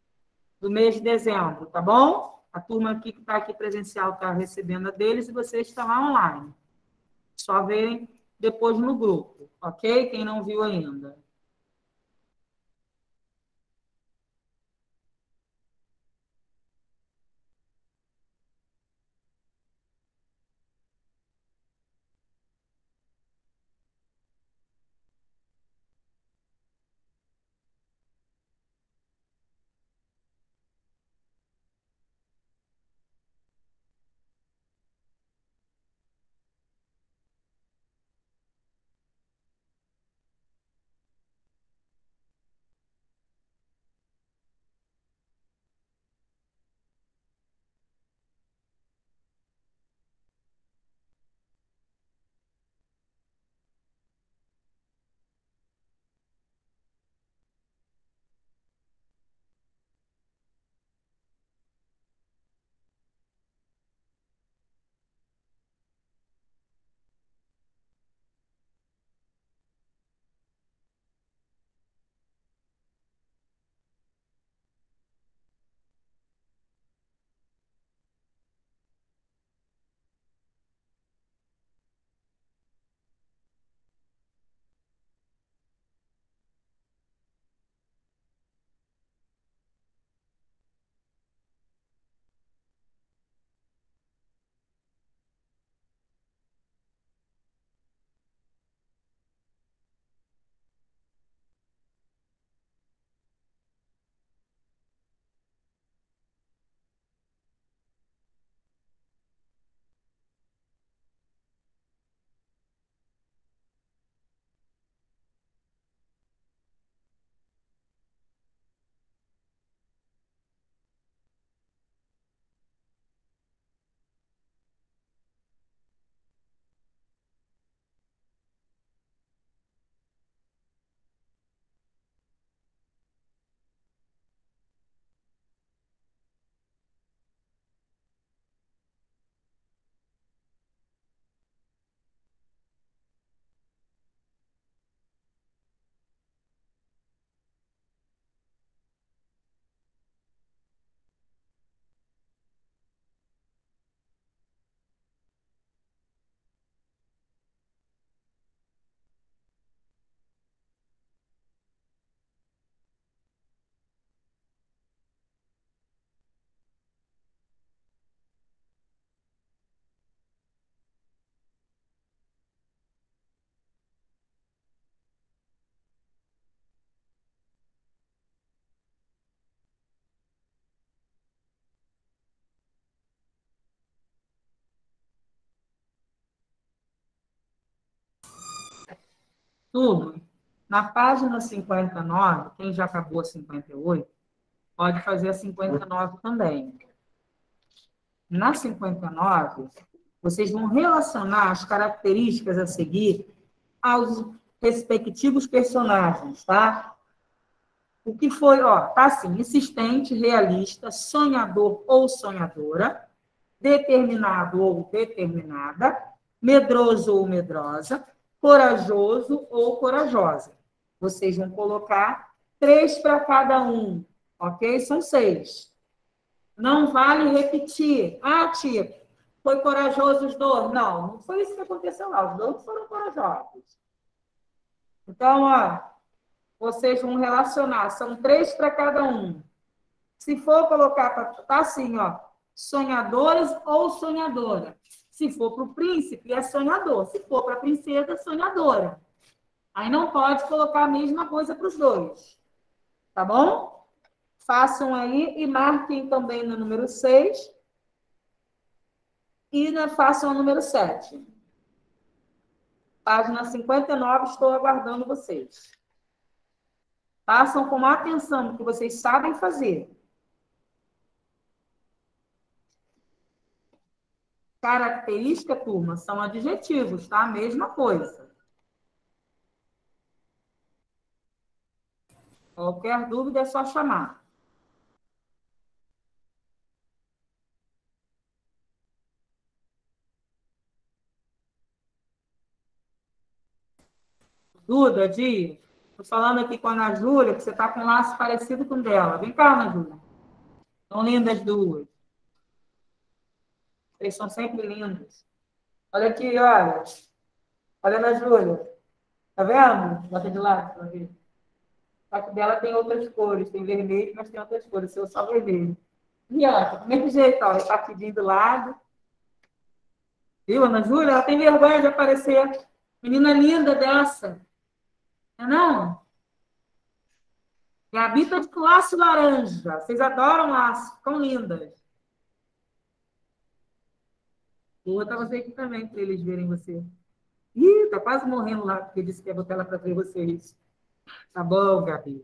do mês de dezembro, tá bom? A turma aqui que está aqui presencial está recebendo a deles e vocês estão lá online. Só verem depois no grupo, ok? Quem não viu ainda. Turma, na página cinquenta e nove, quem já acabou a cinquenta e oito, pode fazer a cinquenta e nove também. Na cinquenta e nove, vocês vão relacionar as características a seguir aos respectivos personagens, tá? O que foi, ó, tá assim, insistente, realista, sonhador ou sonhadora, determinado ou determinada, medroso ou medrosa, corajoso ou corajosa. Vocês vão colocar três para cada um, ok? São seis. Não vale repetir. Ah, tia, foi corajoso os dois? Não, não foi isso que aconteceu lá. Os dois foram corajosos. Então, ó, vocês vão relacionar. São três para cada um. Se for colocar, pra, tá assim, ó, sonhadores ou sonhadora. Se for para o príncipe, é sonhador. Se for para a princesa, sonhadora. Aí não pode colocar a mesma coisa para os dois. Tá bom? Façam aí e marquem também no número seis e na, façam o número sete. Página cinquenta e nove, estou aguardando vocês. Façam com atenção, que vocês sabem fazer. Característica, turma, são adjetivos, tá? Mesma coisa. Qualquer dúvida é só chamar. Duda, Di, estou falando aqui com a Ana Júlia, que você está com um laço parecido com o dela. Vem cá, Ana Júlia. São lindas as duas. Vocês são sempre lindos. Olha aqui, olha. Olha, Ana Júlia. Tá vendo? Bota de lado para ver. Só que dela tem outras cores. Tem vermelho, mas tem outras cores. O seu só vermelho. E ó, do mesmo jeito, ó. Repartidinho do lado. Viu, Ana Júlia? Ela tem vergonha de aparecer. Menina linda dessa. Não é não? Gabi tá de laço laranja. Vocês adoram laço. Ficam lindas. Vou botar você aqui também, para eles verem você. Ih, tá quase morrendo lá, porque disse que ia botar ela para ver vocês. Tá bom, Gabi.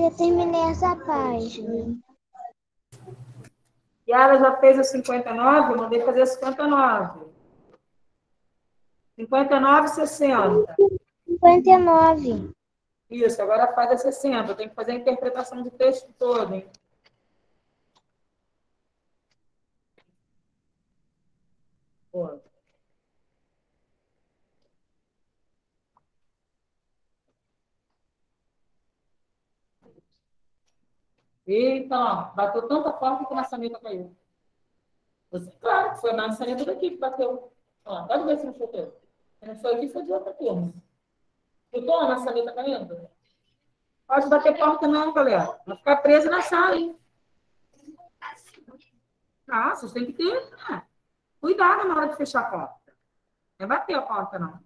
já terminei essa página. Yara já fez o cinquenta e nove, eu mandei fazer cinquenta e nove. cinquenta e nove, sessenta. cinquenta e nove. Isso, agora faz a sessenta. Eu tenho que fazer a interpretação do texto todo, hein? Pô. Eita, ó, bateu tanta forte que a maçaneta caiu. Você, claro que foi a maçaneta daqui que bateu. Ó, pode ver se não foi teu. Se não foi aqui, foi de outra turma. Escutou a maçaneta caindo? Pode bater porta não, galera. Vai ficar preso na sala, hein? Ah, vocês têm que ter, né? Cuidado na hora de fechar a porta. Não é bater a porta, não.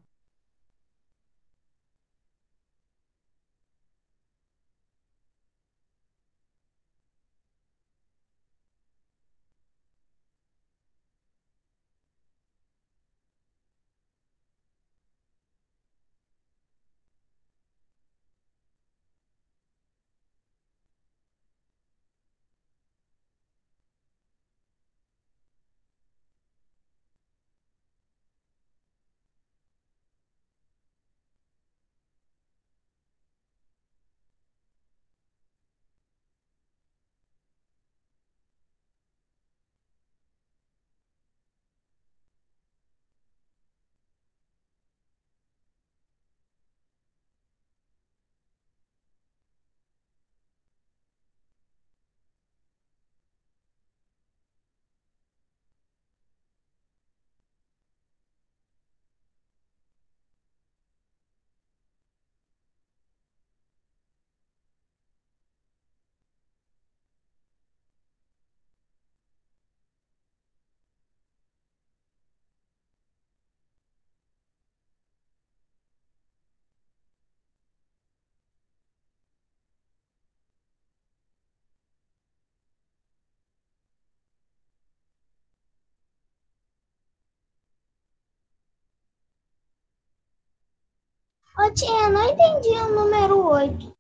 Ô, tia, não entendi o número oito.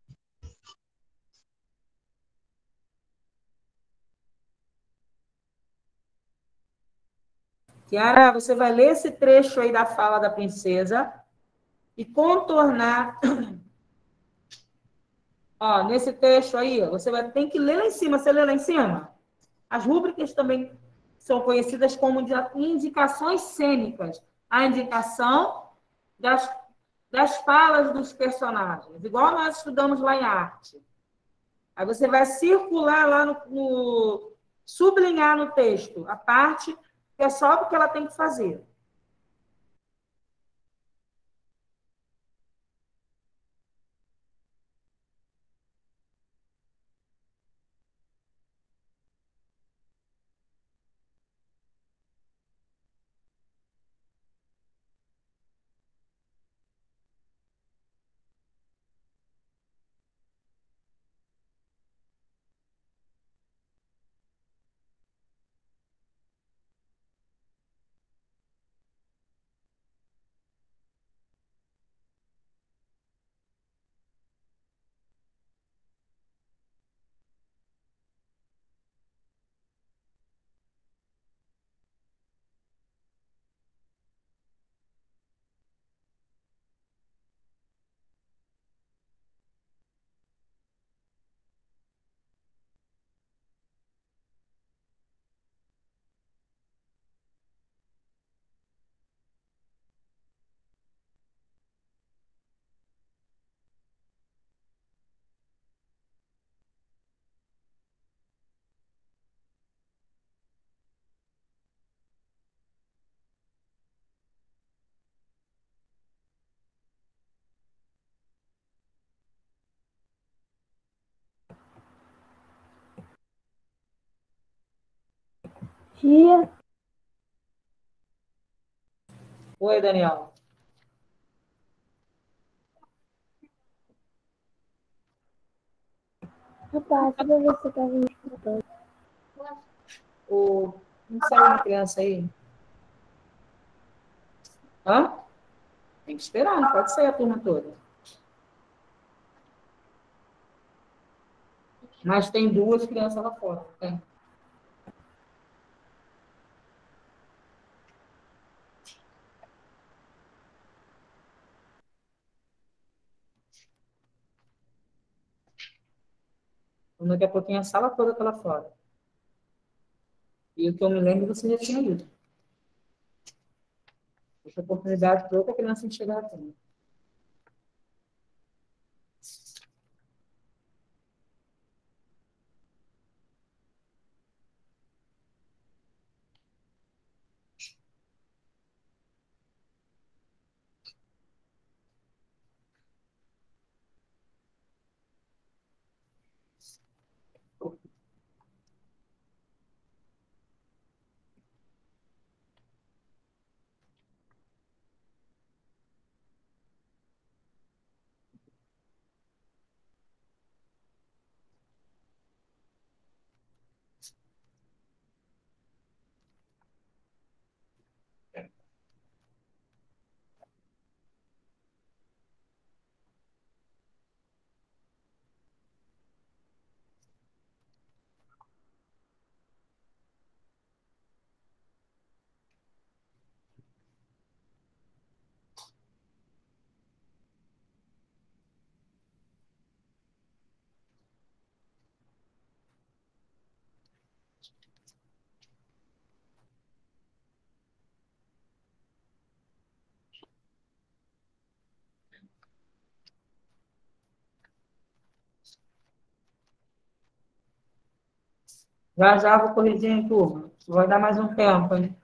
Kiara, você vai ler esse trecho aí da fala da princesa e contornar. Ó, nesse texto aí, você vai ter que ler lá em cima. Você lê lá em cima? As rúbricas também são conhecidas como indicações cênicas. A indicação das, das falas dos personagens, igual nós estudamos lá em arte. Aí você vai circular lá no, no sublinhar no texto a parte que é só o que ela tem que fazer. Tia. Oi, Daniel. Rapaz, deixa eu ver se você tá me escutando. O... Não saiu uma criança aí? Hã? Tem que esperar, não pode sair a turma toda. Mas tem duas crianças lá fora. Tem. Então, daqui a pouquinho a sala toda está lá fora. E o que eu me lembro, você já tinha ido. Essa oportunidade para outra criança chegar aqui. Já já vou corrigir em turma. Vai dar mais um tempo, hein?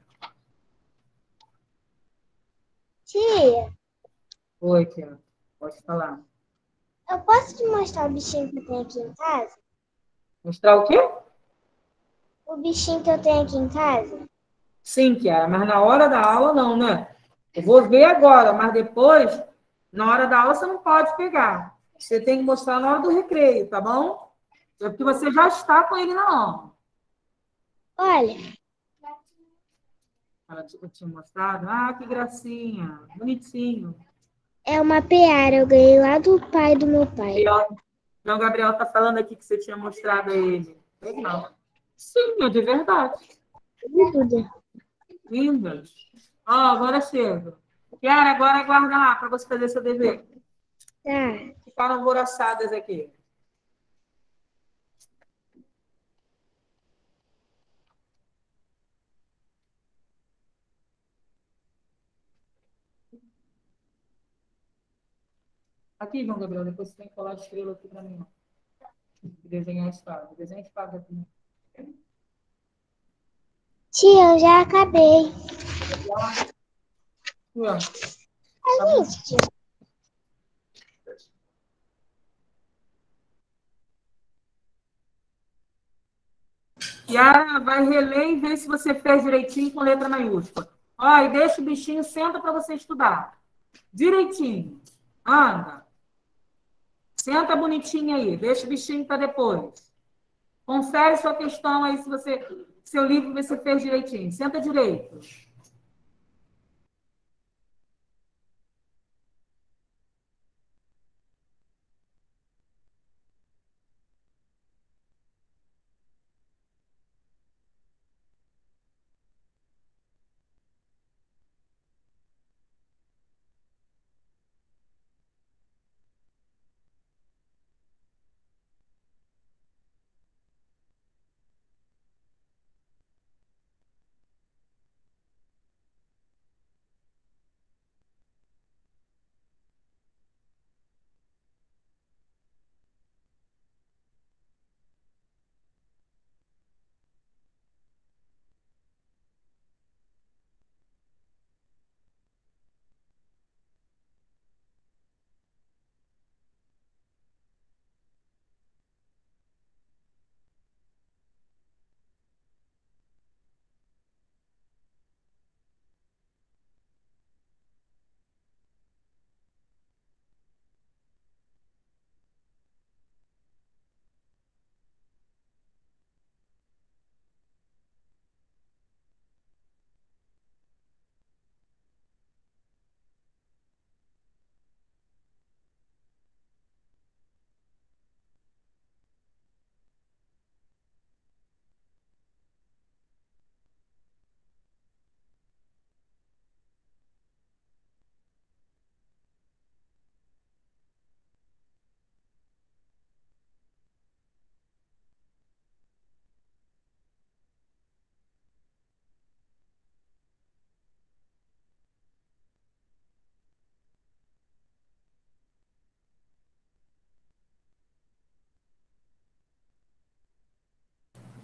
Tia, Oi, tia. Pode falar. eu posso te mostrar o bichinho que eu tenho aqui em casa? Mostrar o quê? O bichinho que eu tenho aqui em casa? Sim, Kiara, mas na hora da aula não, né? Eu vou ver agora, mas depois, na hora da aula, você não pode pegar. Você tem que mostrar na hora do recreio, tá bom? É porque você já está com ele na aula. Olha, Ela eu tinha mostrado. Ah, que gracinha. Bonitinho. é uma peara, eu ganhei lá do pai do meu pai. João Gabriel está falando aqui que você tinha mostrado a ele. Legal. Sim, é de verdade. Tudo. Linda. Ó, agora chega. Kiara, agora aguarda lá para você fazer seu dever. Tá. Ficaram alvoroçadas aqui. Aqui, João Gabriel, depois você tem que colar a estrela aqui para mim. Ó. Desenhar a espada. Desenha a espada aqui. Tia, eu já acabei. Ué, É isso, tia. Kiara vai reler e ver se você fez direitinho com letra maiúscula. Ó, e deixa o bichinho, senta para você estudar. Direitinho. Anda. Senta bonitinho aí. Deixa o bichinho para depois. Confere sua questão aí, se você, seu livro você fez direitinho. Senta direito.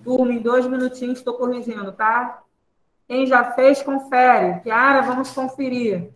Turma, em dois minutinhos estou corrigindo, tá? Quem já fez, confere. Kiara, vamos conferir.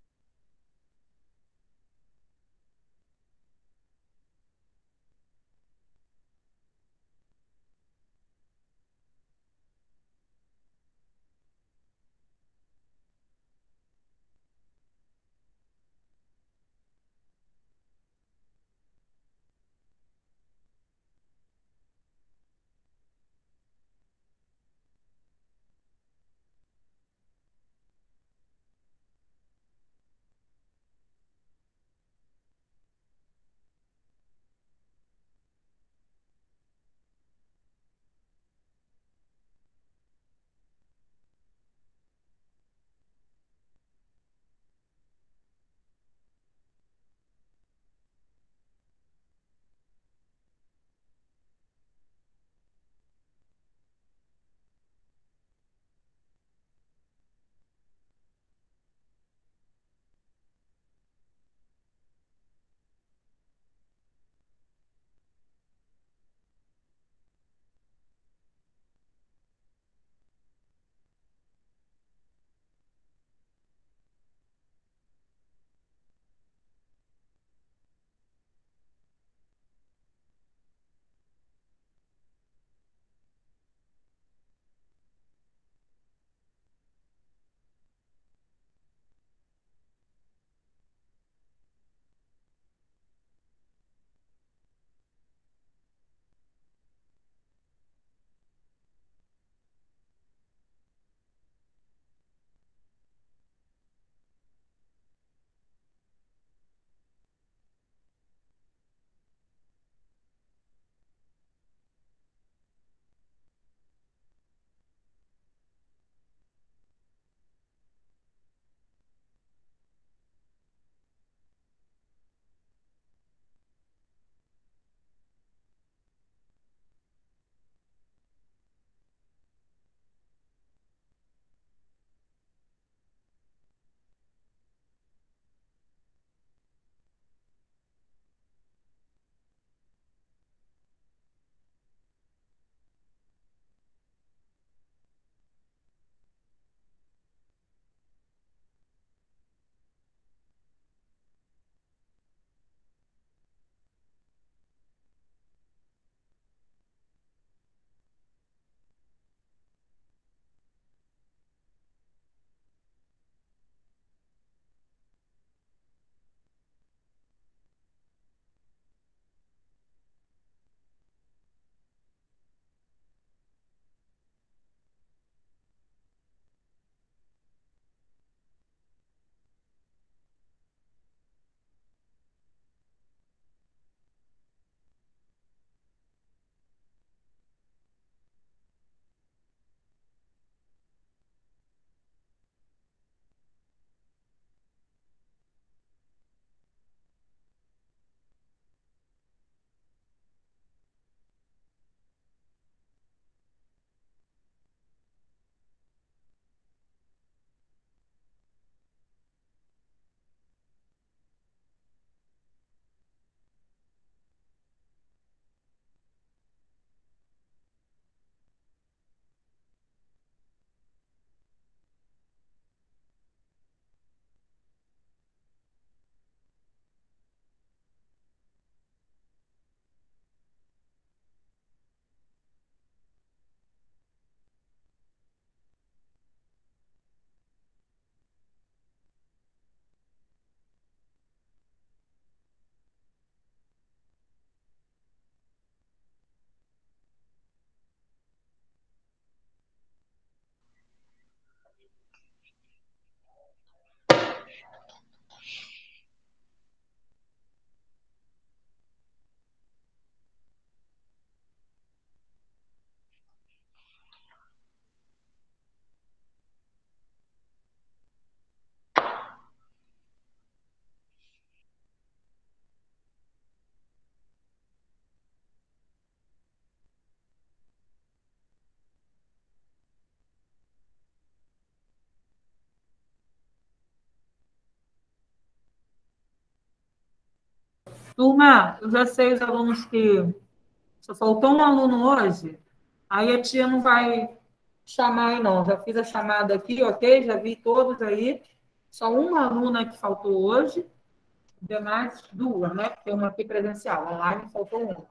Turma, eu já sei os alunos que... Só faltou um aluno hoje. Aí a tia não vai chamar aí, não. Já fiz a chamada aqui, ok? Já vi todos aí. Só uma aluna que faltou hoje. Demais, duas, né? Tem uma aqui presencial. Online faltou uma.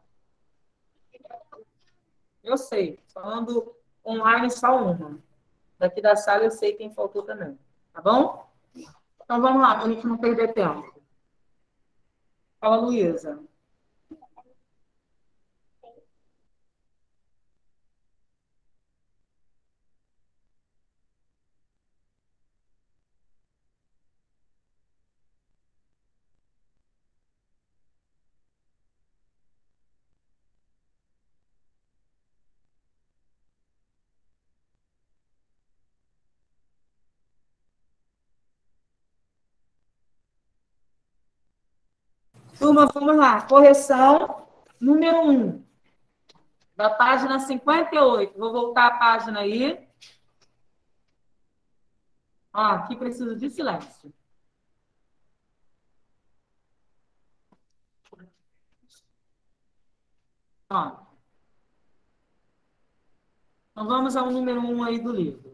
Eu sei. Falando online, só uma. Daqui da sala eu sei quem faltou também. Tá bom? Então vamos lá, para a gente não perder tempo. Fala, Luísa. Turma, vamos lá. Correção número um. Da página cinquenta e oito. Vou voltar a página aí. Ó, aqui preciso de silêncio. Ó. Então, vamos ao número um aí do livro.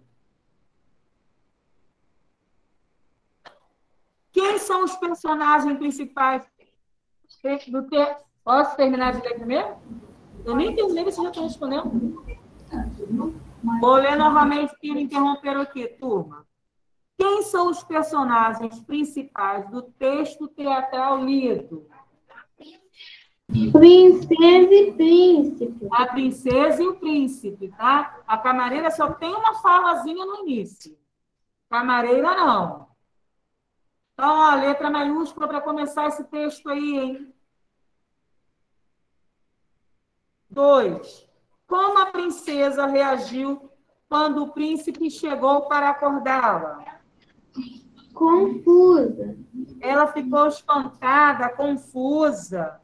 Quem são os personagens principais do texto? Posso terminar de ler primeiro? Eu nem terminei, você já está respondendo. Vou ler novamente que me interromperam aqui, turma. Quem são os personagens principais do texto teatral lido? Princesa e príncipe. A princesa e o príncipe, tá? A camareira só tem uma falazinha no início. Camareira, não. Então, ó, letra maiúscula para começar esse texto aí, hein? Dois. Como a princesa reagiu quando o príncipe chegou para acordá-la? Confusa. Ela ficou espantada, confusa.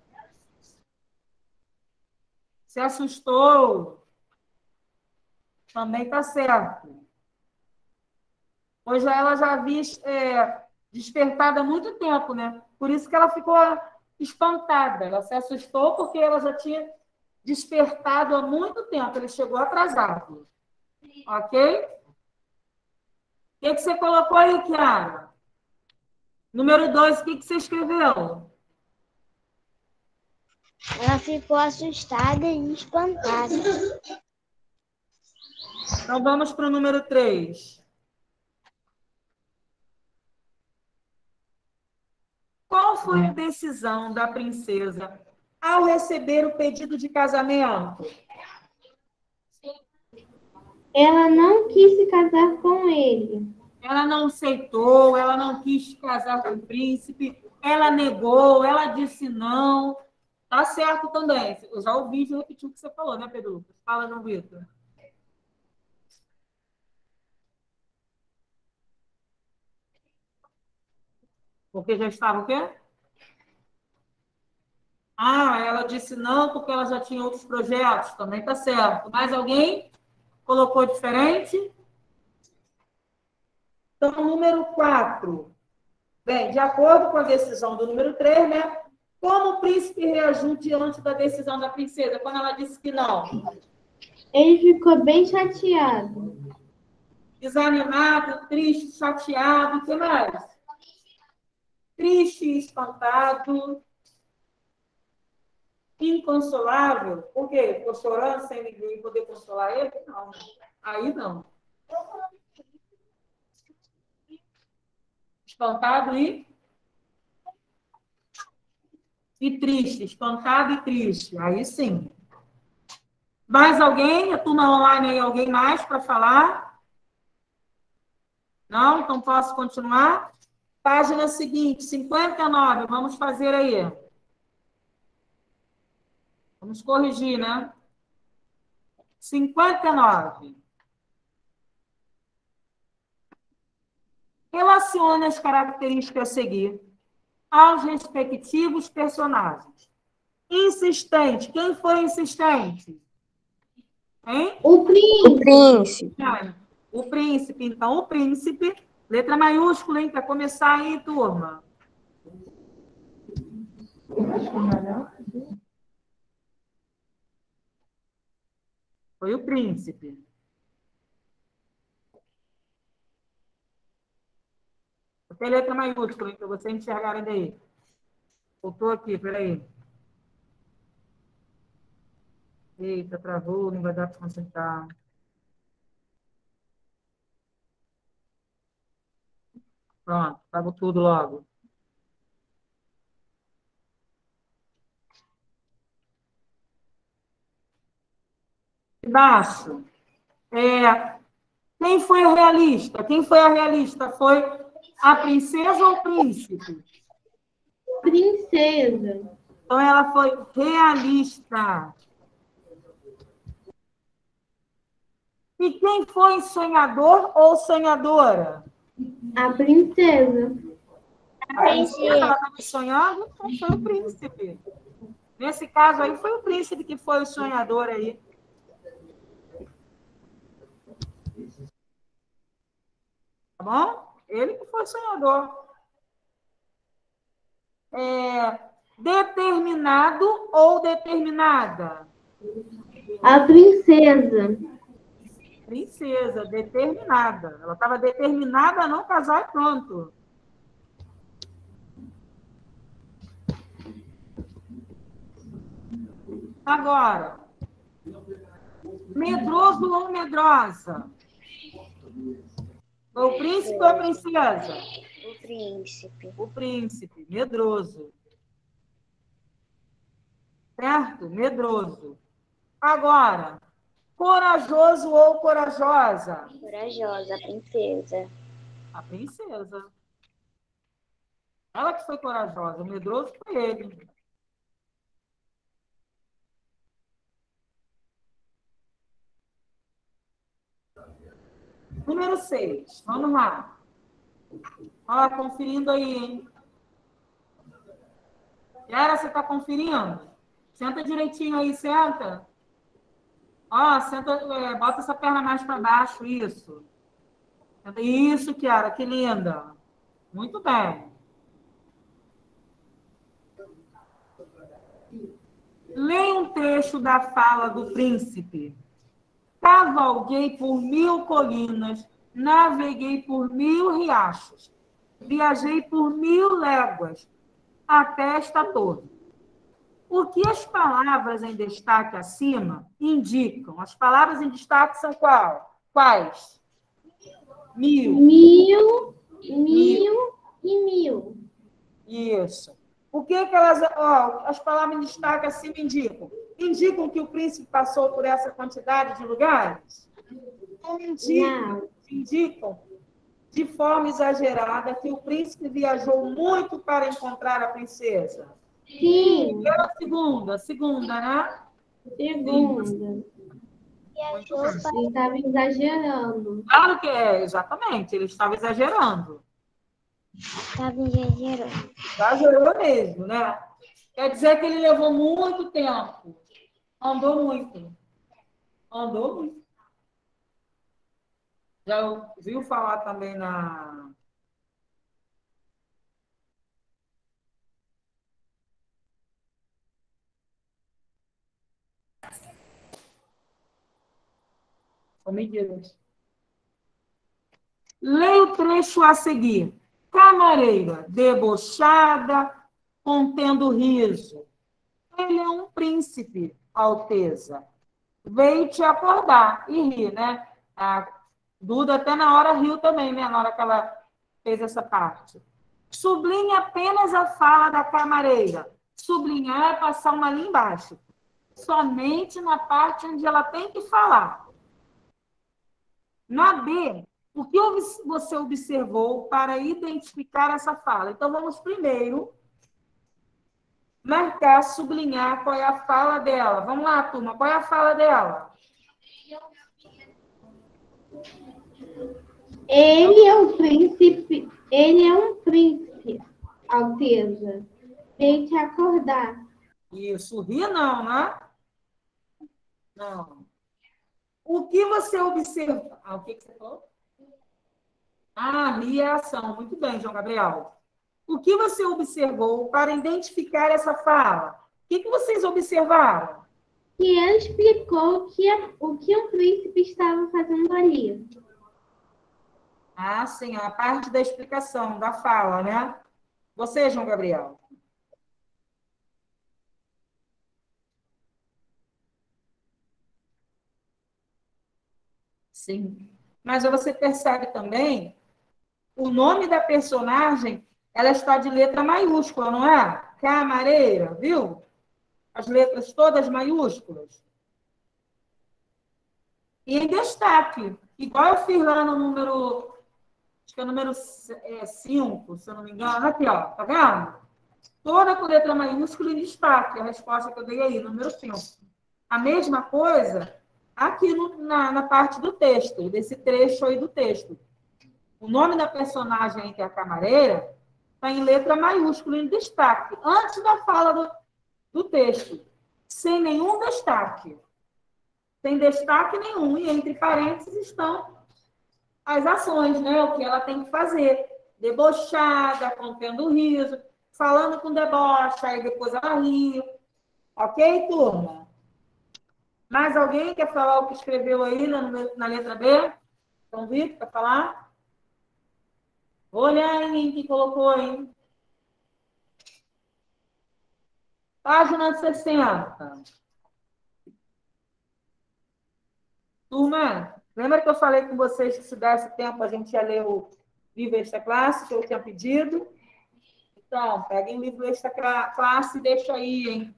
Se assustou. Também está certo. Pois ela já havia é, despertado há muito tempo, né? Por isso que ela ficou espantada. Ela se assustou porque ela já tinha despertado há muito tempo. Ele chegou atrasado. Ok? O que, que você colocou aí, Kiara? Número dois, o que, que você escreveu? Ela ficou assustada e espantada. Então, vamos para o número três. Qual foi a decisão da princesa ao receber o pedido de casamento? Ela não quis se casar com ele. Ela não aceitou, ela não quis casar com o príncipe, ela negou, ela disse não. Tá certo também. Eu já ouvi e repetiu o que você falou, né, Pedro Lucas? Fala, João Vitor. Porque já estava o quê? Ah, ela disse não porque ela já tinha outros projetos. Também tá certo. Mais alguém colocou diferente? Então, número quatro. Bem, de acordo com a decisão do número três, né? Como o príncipe reagiu diante da decisão da princesa, quando ela disse que não? Ele ficou bem chateado. Desanimado, triste, chateado, o que mais? Triste, espantado, inconsolável. Por quê? Ficou chorando sem ninguém poder consolar ele? Não. Aí não. Espantado e... E triste. Espantado e triste. Aí sim. Mais alguém? A turma online aí, alguém mais para falar? Não? Então posso continuar? Página seguinte, cinquenta e nove. Vamos fazer aí. Vamos corrigir, né? cinquenta e nove. Relacione as características a seguir aos respectivos personagens. Insistente. Quem foi insistente? Hein? O príncipe. O príncipe. O príncipe. Então, o príncipe, letra maiúscula, hein? Para começar aí, turma. Foi o príncipe. Tem letra maiúscula, para vocês enxergarem daí. Voltou aqui, peraí. Eita, travou, não vai dar para consertar. Pronto, travou tudo logo. Embaixo. É, quem foi a realista? Quem foi a realista? Foi a princesa ou o príncipe? Princesa. Então, ela foi realista. E quem foi sonhador ou sonhadora? A princesa. A princesa, ela estava sonhando, então foi o príncipe. Nesse caso aí, foi o príncipe que foi o sonhador aí. Tá bom? Ele que foi o sonhador. É, determinado ou determinada? A princesa. Princesa, determinada. Ela estava determinada a não casar e pronto. Agora, medroso ou medrosa? O príncipe ou a princesa? O príncipe. O príncipe, medroso. Certo? Medroso. Agora, corajoso ou corajosa? Corajosa, a princesa. A princesa. Ela que foi corajosa. O medroso foi ele. Número seis. Vamos lá. Ó, conferindo aí, hein? Yara, você está conferindo? Senta direitinho aí, senta. Ó, senta, é, bota essa perna mais para baixo, isso. Isso, Kiara, que linda. Muito bem. Leia um trecho da fala do príncipe. Cavalguei por mil colinas, naveguei por mil riachos, viajei por mil léguas, até esta torre. O que as palavras em destaque acima indicam? As palavras em destaque são qual? Quais? Mil. Mil, mil e mil. Isso. O que, que elas... Ó, as palavras em destaque acima indicam? Indicam que o príncipe passou por essa quantidade de lugares? Não indicam. Não. Indicam de forma exagerada que o príncipe viajou muito para encontrar a princesa. Sim. Era a segunda, segunda, né? Segunda. Viajou para Ele estava exagerando. Claro que é, exatamente. Ele estava exagerando. Estava exagerando. Exagerou mesmo, né? Quer dizer que ele levou muito tempo. Andou muito. Andou muito. Já ouviu falar também na... Medidas. Leia o trecho a seguir. Camareira, debochada, contendo riso. Ele é um príncipe, Alteza. Veio te acordar e rir, né? A Duda até na hora riu também, né? Na hora que ela fez essa parte. Sublinhe apenas a fala da camareira. Sublinhar é passar uma linha embaixo. Somente na parte onde ela tem que falar. Na B, o que você observou para identificar essa fala? Então, vamos primeiro marcar, sublinhar qual é a fala dela. Vamos lá, turma, qual é a fala dela? Ele é um príncipe, ele é um príncipe, Alteza. Veio te acordar. Isso, rir não, né? Não. O que você observa? Ah, o que, que você falou? Ah, rir é ação. Muito bem, João Gabriel. O que você observou para identificar essa fala? O que, que vocês observaram? que ele explicou que, o que o príncipe estava fazendo ali. Ah, sim, a parte da explicação, da fala, né? Você, João Gabriel. Sim. Mas você percebe também, o nome da personagem, ela está de letra maiúscula, não é? Camareira, viu? As letras todas maiúsculas. E em destaque, igual eu fiz lá no número, acho que é o número cinco, se eu não me engano. Aqui, ó, tá vendo? Toda com letra maiúscula em destaque, a resposta que eu dei aí, número cinco. A mesma coisa aqui no, na, na parte do texto, desse trecho aí do texto. O nome da personagem, que é a camareira, está em letra maiúscula, em destaque, antes da fala do, do texto, sem nenhum destaque. Sem destaque nenhum. E entre parênteses estão as ações, né? O que ela tem que fazer. Debochada, contendo riso, falando com deboche, aí depois ela ri. Ok, turma? Mais alguém quer falar o que escreveu aí na, na letra B? Então, Vitor, quer falar? Olha aí quem colocou aí. Página sessenta. Turma, lembra que eu falei com vocês que se desse tempo a gente ia ler o livro Extra Classe, que eu tinha pedido? Então, peguem o livro Extra Classe e deixa aí, hein?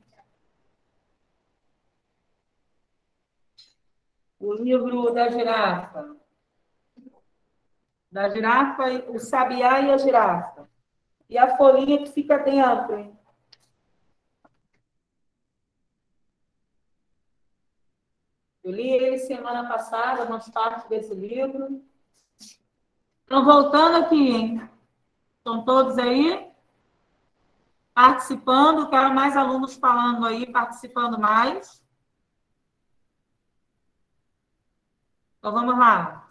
O livro da girafa. Da girafa, o sabiá e a girafa. E a folhinha que fica dentro, hein? Eu li ele semana passada, umas partes desse livro. Então, voltando aqui, hein? Estão todos aí? Participando, quero mais alunos falando aí, participando mais. Então, vamos lá.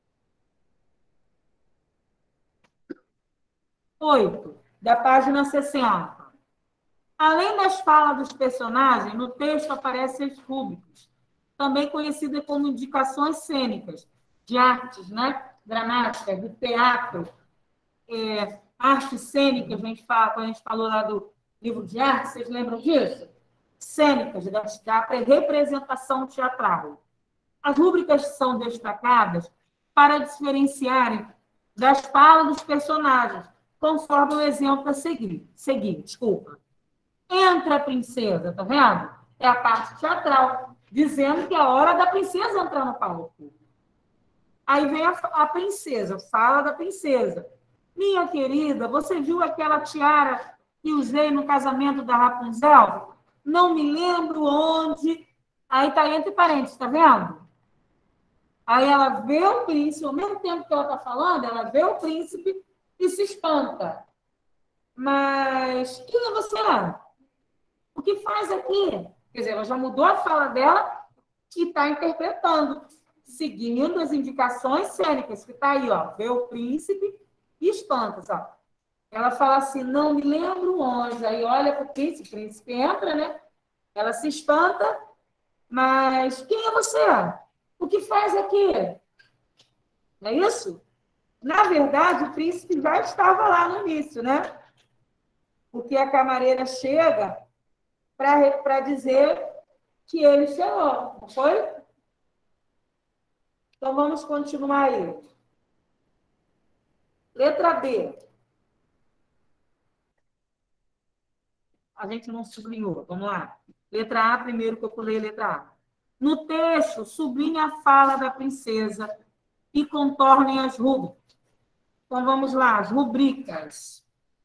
Oito, da página sessenta. Além das falas dos personagens, no texto aparecem as rúbricas, também conhecidas como indicações cênicas, de artes, né? Dramáticas, do teatro, é, artes cênicas, a gente fala, quando a gente falou lá do livro de arte, vocês lembram disso? Cênicas, da, da representação teatral. As rúbricas são destacadas para diferenciarem das falas dos personagens, conforme o exemplo a seguir. seguir desculpa. Entra a princesa, tá vendo? É a parte teatral, dizendo que é a hora da princesa entrar no palco. Aí vem a, a princesa, fala da princesa. Minha querida, você viu aquela tiara que usei no casamento da Rapunzel? Não me lembro onde. Aí tá entre parênteses, tá vendo? Aí ela vê o príncipe, ao mesmo tempo que ela está falando, ela vê o príncipe e se espanta. Mas quem é você? O que faz aqui? Quer dizer, ela já mudou a fala dela e está interpretando, seguindo as indicações cênicas, que está aí, ó, vê o príncipe e espanta. Ó. Ela fala assim, não me lembro onde. Aí olha para o príncipe, o príncipe entra, né? Ela se espanta, mas quem é você? O que faz aqui? Não é isso? Na verdade, o príncipe já estava lá no início, né? Porque a camareira chega para dizer que ele chegou, não foi? Então, vamos continuar aí. Letra B. A gente não sublinhou, vamos lá. Letra A, primeiro que eu pulei, letra A. No texto, sublinhe a fala da princesa e contornem as rubricas. Então, vamos lá, as rubricas.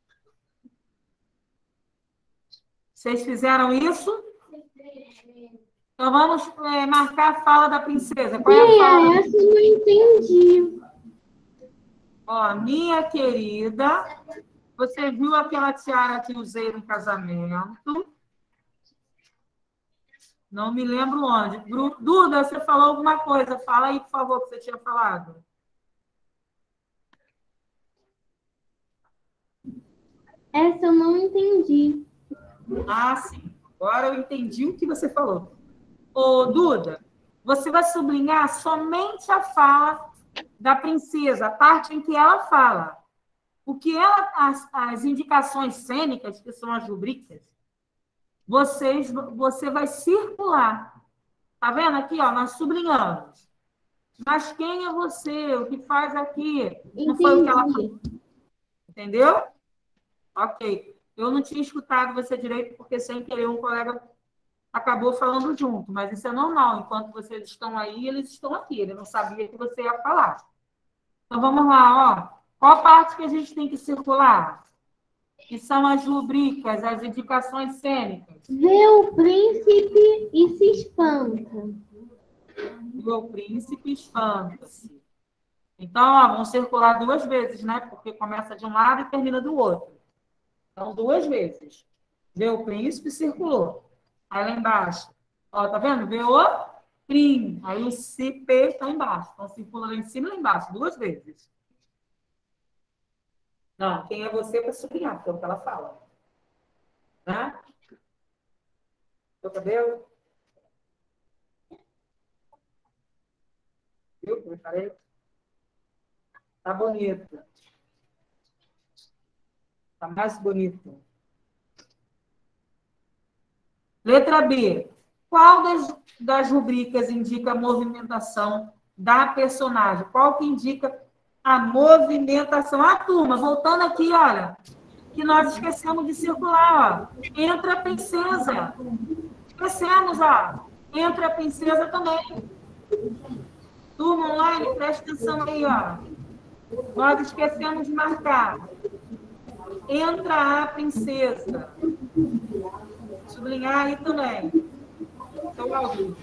Vocês fizeram isso? Então, vamos é, marcar a fala da princesa. Qual é a fala? Essa eu não entendi. Ó, minha querida, você viu aquela tiara que usei no casamento? Não me lembro onde. Duda, você falou alguma coisa. Fala aí, por favor, que você tinha falado. Essa eu não entendi. Ah, sim. Agora eu entendi o que você falou. ô, Duda, você vai sublinhar somente a fala da princesa, a parte em que ela fala. O que ela, as, as indicações cênicas, que são as rubricas, vocês, você vai circular. Tá vendo aqui, ó, nós sublinhamos. Mas quem é você? O que faz aqui? Não foi o que ela falou. Entendeu? Ok. Eu não tinha escutado você direito, porque sem querer um colega acabou falando junto, mas isso é normal. Enquanto vocês estão aí, eles estão aqui. Ele não sabia que você ia falar. Então, vamos lá, ó. Qual parte que a gente tem que circular? Que são as rubricas, as indicações cênicas. Vê o príncipe e se espanta. Vê o príncipe espanta-se. Então, ó, vão circular duas vezes, né? Porque começa de um lado e termina do outro. Então, duas vezes. Vê o príncipe, circulou. Aí lá embaixo. Ó, tá vendo? Vê o prim. Aí o C P está embaixo. Então, circula lá em cima e lá embaixo. Duas vezes. Não, quem é você para sublinhar, porque é o que ela fala. Né? Seu cabelo? Viu que eu falei? Tá bonito. Tá mais bonito. Letra B. Qual das, das rubricas indica a movimentação da personagem? Qual que indica a movimentação? Ah, turma, voltando aqui, olha, que nós esquecemos de circular, ó. Entra a princesa. Esquecemos, ó. Entra a princesa também. Turma online, presta atenção aí, ó. Nós esquecemos de marcar. Entra a princesa. Sublinhar aí também. Então, ao vivo.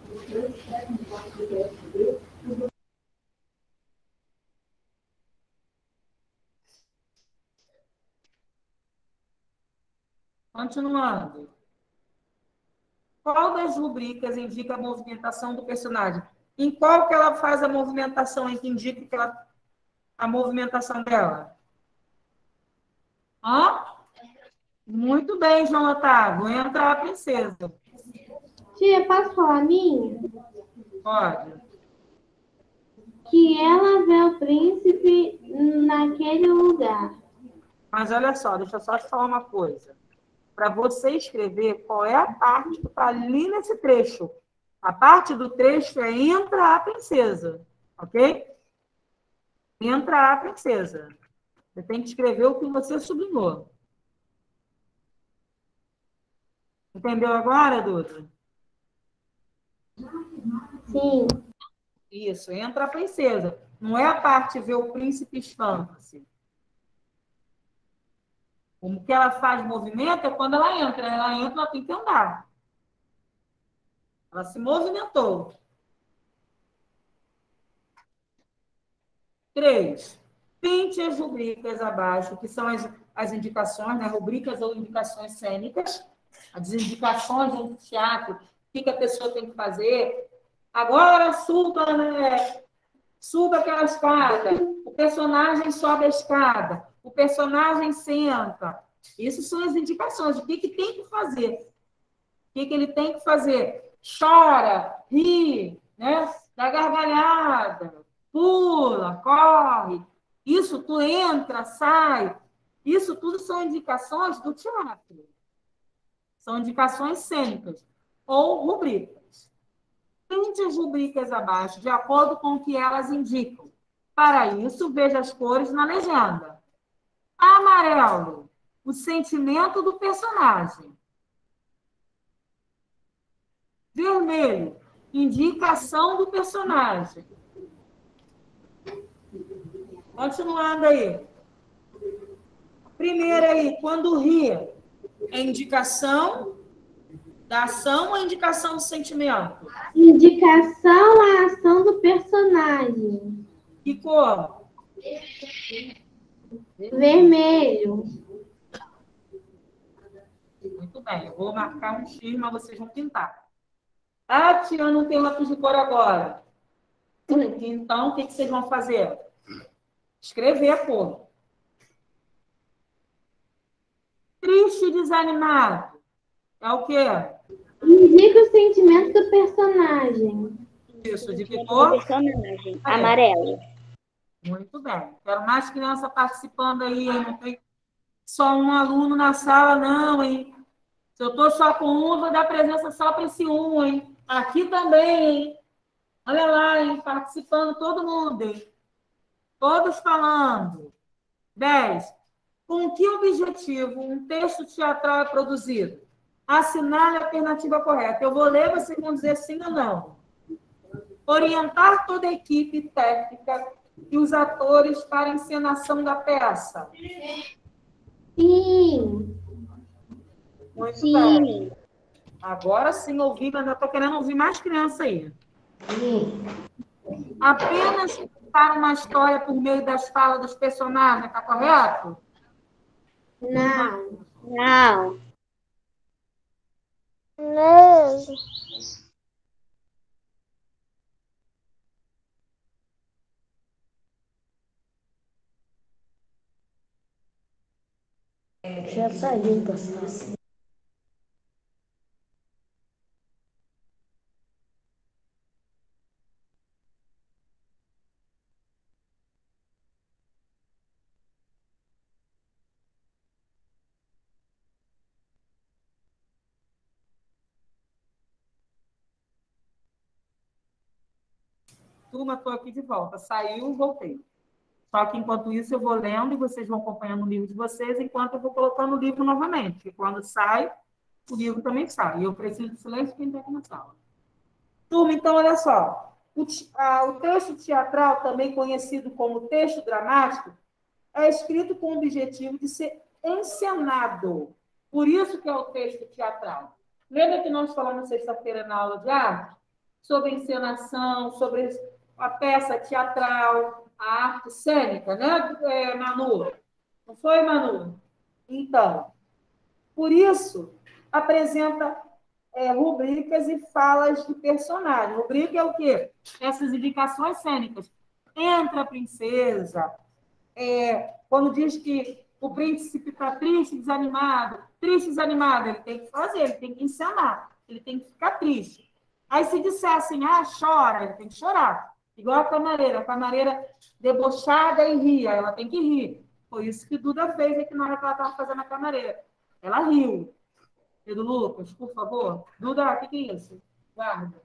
Continuando. Qual das rubricas indica a movimentação do personagem? Em qual que ela faz a movimentação, em que indica que ela, a movimentação dela? Hã? Muito bem, João Otávio. Entra a princesa. Tia, posso falar a minha? Pode. Que ela vê o príncipe naquele lugar. Mas olha só, deixa eu só te falar uma coisa. Para você escrever qual é a parte que está ali nesse trecho. A parte do trecho é entra a princesa. Ok? Entra a princesa. Você tem que escrever o que você sublinhou. Entendeu agora, Duda? Sim. Isso, entra a princesa. Não é a parte ver o príncipe espanta-se. Como que ela faz movimento é quando ela entra. Ela entra, ela tem que andar. Ela se movimentou. Três. Pinte as rubricas abaixo, que são as, as indicações, né? Rubricas ou indicações cênicas. As indicações do teatro, o que, que a pessoa tem que fazer. Agora suba, né? Suba aquela escada. O personagem sobe a escada. O personagem senta. Isso são as indicações. O que, que tem que fazer? O que, que ele tem que fazer? Chora, ri, né? Dá gargalhada, pula, corre. Isso tu entra, sai. Isso tudo são indicações do teatro. São indicações cênicas ou rubricas. Pinte as rubricas abaixo, de acordo com o que elas indicam. Para isso, veja as cores na legenda. Amarelo, o sentimento do personagem. Vermelho, indicação do personagem. Continuando aí. Primeiro aí, quando ri, é indicação da ação ou indicação do sentimento? Indicação à ação do personagem. Que cor? Vermelho. Muito bem, eu vou marcar um X, mas vocês vão pintar. Ah, tia, não tem lápis de cor agora. Então, o que, que vocês vão fazer? Escrever a cor. Triste e desanimado. É o quê? Indica o sentimento do personagem. Isso, de que Do cor? personagem. Ah, é. Amarelo. Muito bem. Quero mais criança participando aí, hein? Não tem só um aluno na sala, não, hein? Se eu estou só com um, vou dar presença só para esse um, hein? Aqui também, hein? Olha lá, hein? Participando todo mundo, hein? Todos falando. dez. Com que objetivo um texto teatral é produzido? Assinale a alternativa correta. Eu vou ler, vocês vão dizer sim ou não. Orientar toda a equipe técnica e os atores para a encenação da peça. Sim. Muito Sim. bem. Agora sim ouvi, mas eu estou querendo ouvir mais criança aí. Apenas contar uma história por meio das falas dos personagens, está correto? Não. Não. Não. Já saiu da sala. Turma, estou aqui de volta. Saiu, voltei. Só que, enquanto isso, eu vou lendo e vocês vão acompanhando o livro de vocês, enquanto eu vou colocando o livro novamente. Porque quando sai, o livro também sai. E eu preciso de silêncio quem está aqui na sala. Turma, então, olha só. O, a, o texto teatral, também conhecido como texto dramático, é escrito com o objetivo de ser encenado. Por isso que é o texto teatral. Lembra que nós falamos sexta-feira na aula de arte? Sobre encenação, sobre a peça teatral, a arte cênica, né, é, Manu? Não foi, Manu? Então, por isso, apresenta é, rubricas e falas de personagem. Rubrica é o quê? Essas indicações cênicas. Entra a princesa, é, quando diz que o príncipe está triste, desanimado, triste, desanimado, ele tem que fazer, ele tem que encenar, ele tem que ficar triste. Aí, se disser assim, ah, chora, ele tem que chorar. Igual a camareira. A camareira debochada e ria, ela tem que rir. Foi isso que Duda fez aqui na hora que ela estava fazendo a camareira. Ela riu. Pedro Lucas, por favor. Duda, o que, que é isso? Guarda.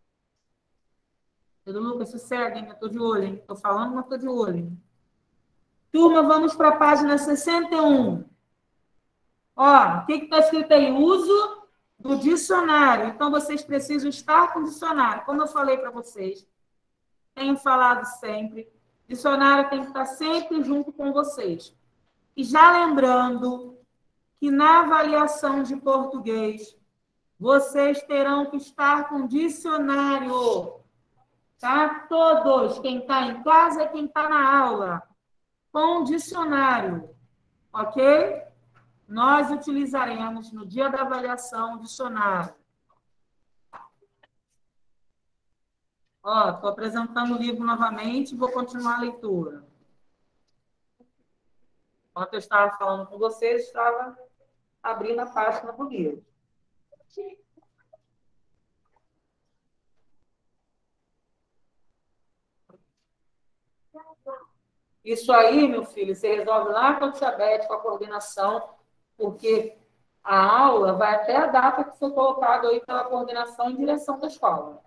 Pedro Lucas, sossega, hein? Eu estou de olho, hein? Estou falando, mas estou de olho, hein? Turma, vamos para a página sessenta e um. Ó, o que está escrito aí? Uso do dicionário. Então, vocês precisam estar com o dicionário. Como eu falei para vocês, tenho falado sempre, dicionário tem que estar sempre junto com vocês. E já lembrando que na avaliação de português, vocês terão que estar com dicionário. Tá? Todos, quem está em casa e quem está na aula, com dicionário. Ok? Nós utilizaremos no dia da avaliação o dicionário. Ó, estou apresentando o livro novamente e vou continuar a leitura. Enquanto eu estava falando com vocês, estava abrindo a página do livro. Isso aí, meu filho, você resolve lá com a tia Beth, com a coordenação, porque a aula vai até a data que foi colocada aí pela coordenação em direção da escola.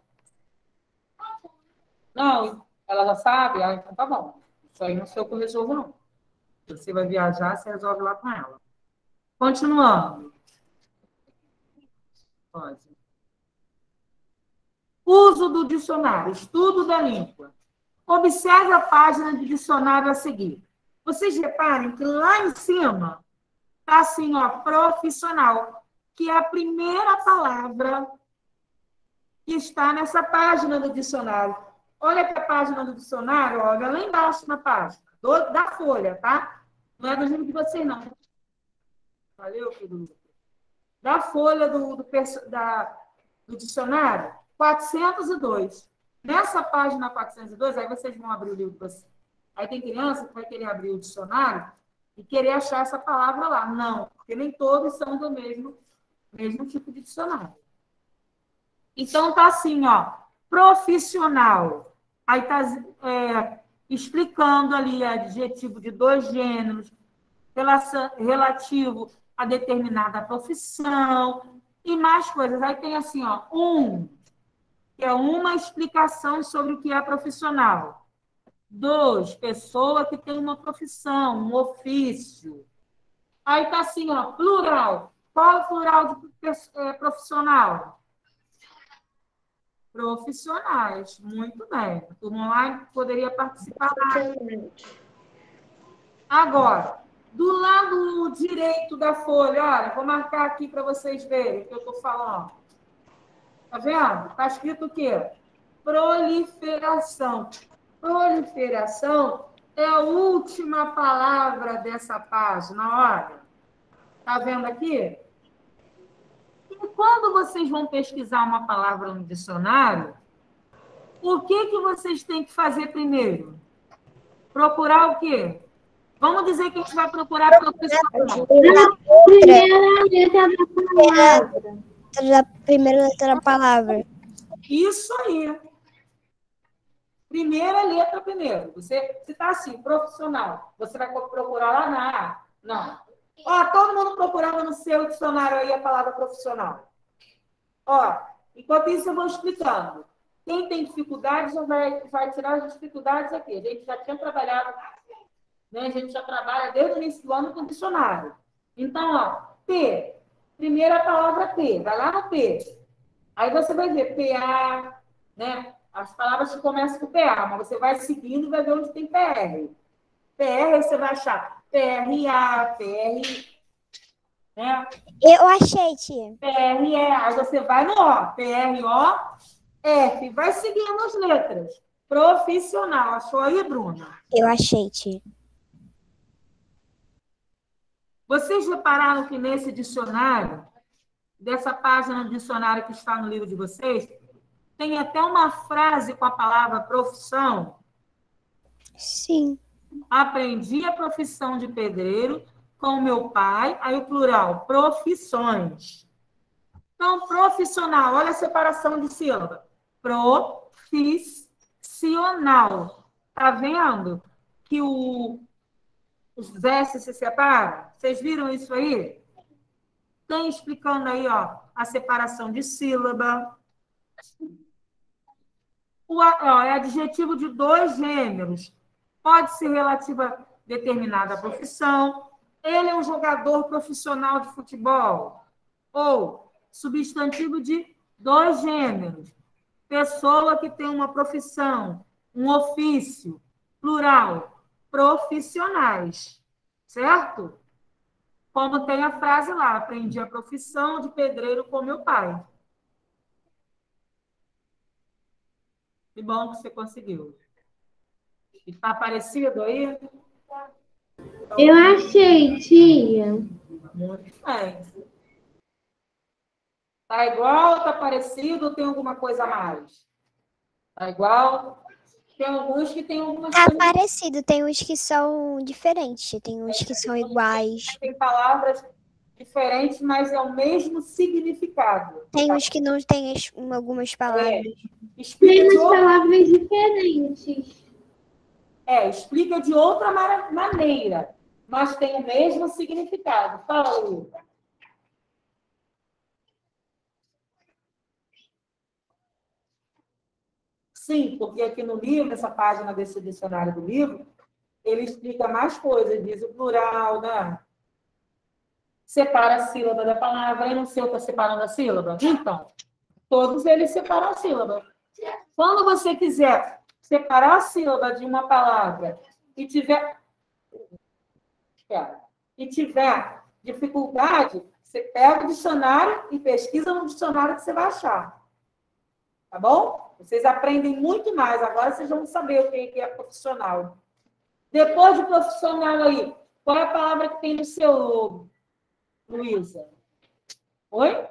Não, ela já sabe? Ah, então tá bom. Isso aí não sei o que eu resolvo, não. Você vai viajar, você resolve lá com ela. Continuando. Pode. Uso do dicionário, estudo da língua. Observe a página de dicionário a seguir. Vocês reparem que lá em cima está assim, ó, profissional, que é a primeira palavra que está nessa página do dicionário. Olha para a página do dicionário, olha lá embaixo na página, do, da folha, tá? Não é do livro de vocês, não. Valeu, Pedro? Da folha do, do, da, do dicionário, quatrocentos e dois. Nessa página quatrocentos e dois, aí vocês vão abrir o livro de vocês. Aí tem criança que vai querer abrir o dicionário e querer achar essa palavra lá. Não, porque nem todos são do mesmo, mesmo tipo de dicionário. Então, tá assim, ó, profissional. Aí tá é, explicando ali adjetivo de dois gêneros, relação, relativo a determinada profissão e mais coisas. Aí tem assim, ó, um, que é uma explicação sobre o que é profissional. Dois, pessoa que tem uma profissão, um ofício. Aí tá assim, ó, plural. Qual é o plural de é, profissional? Profissionais. Muito bem. A turma online poderia participar. Agora, do lado direito da folha, olha, vou marcar aqui para vocês verem o que eu estou falando. Tá vendo? Está escrito o quê? Proliferação. Proliferação é a última palavra dessa página, olha. Tá vendo aqui? E quando vocês vão pesquisar uma palavra no dicionário, o que, que vocês têm que fazer primeiro? Procurar o quê? Vamos dizer que a gente vai procurar profissional. Primeira letra da palavra. Da primeira letra da palavra. Isso aí. Primeira letra primeiro. Você está assim, profissional. Você vai procurar lá na A? Não. Ó, todo mundo procurando no seu dicionário aí a palavra profissional. Ó, enquanto isso eu vou explicando. Quem tem dificuldades já vai, vai tirar as dificuldades aqui. A gente já tinha trabalhado, né? A gente já trabalha desde o início do ano com dicionário. Então, ó, P. Primeira palavra P. Vai lá no P. Aí você vai ver P A, né? As palavras que começam com P A, mas você vai seguindo e vai ver onde tem P R. P R, você vai achar P R A, P R, né? Eu achei, tia. P R E, aí você vai no O, P R O, F, vai seguindo as letras. Profissional, achou aí, Bruna? Eu achei, tia. Vocês repararam que nesse dicionário, dessa página do dicionário que está no livro de vocês, tem até uma frase com a palavra profissão? Sim. Aprendi a profissão de pedreiro com meu pai, aí o plural, profissões. Então, profissional, olha a separação de sílaba. Profissional. Tá vendo que o, os S se separam? Vocês viram isso aí? Tem explicando aí, ó, a separação de sílaba. O, ó, é adjetivo de dois gêneros. Pode ser relativo a determinada profissão. Ele é um jogador profissional de futebol. Ou substantivo de dois gêneros. Pessoa que tem uma profissão, um ofício, plural, profissionais. Certo? Como tem a frase lá, aprendi a profissão de pedreiro com meu pai. Que bom que você conseguiu. Está parecido aí? Eu achei, tia. Muito bem. Está igual, está parecido ou tem alguma coisa a mais? Está igual? Tem alguns que tem algumas Tá coisas... parecido, tem uns que são diferentes, tem uns que são iguais. Tem palavras diferentes, mas é o mesmo significado. Tem uns que não têm as- algumas palavras. É. Tem Explica de umas outra, palavras diferentes. é, explica de outra mara- maneira, mas tem o mesmo significado. Fala, Lu. Sim, porque aqui no livro, essa página desse dicionário do livro, ele explica mais coisas, diz o plural, né? Separa a sílaba da palavra, e não sei o que está separando a sílaba. Então, todos eles separam a sílaba. Quando você quiser separar a sílaba de uma palavra e tiver, e tiver dificuldade, você pega o dicionário e pesquisa no dicionário que você vai achar. Tá bom? Vocês aprendem muito mais. Agora vocês vão saber o que é profissional. Depois de profissional aí, qual é a palavra que tem no seu logo, Luísa? Oi?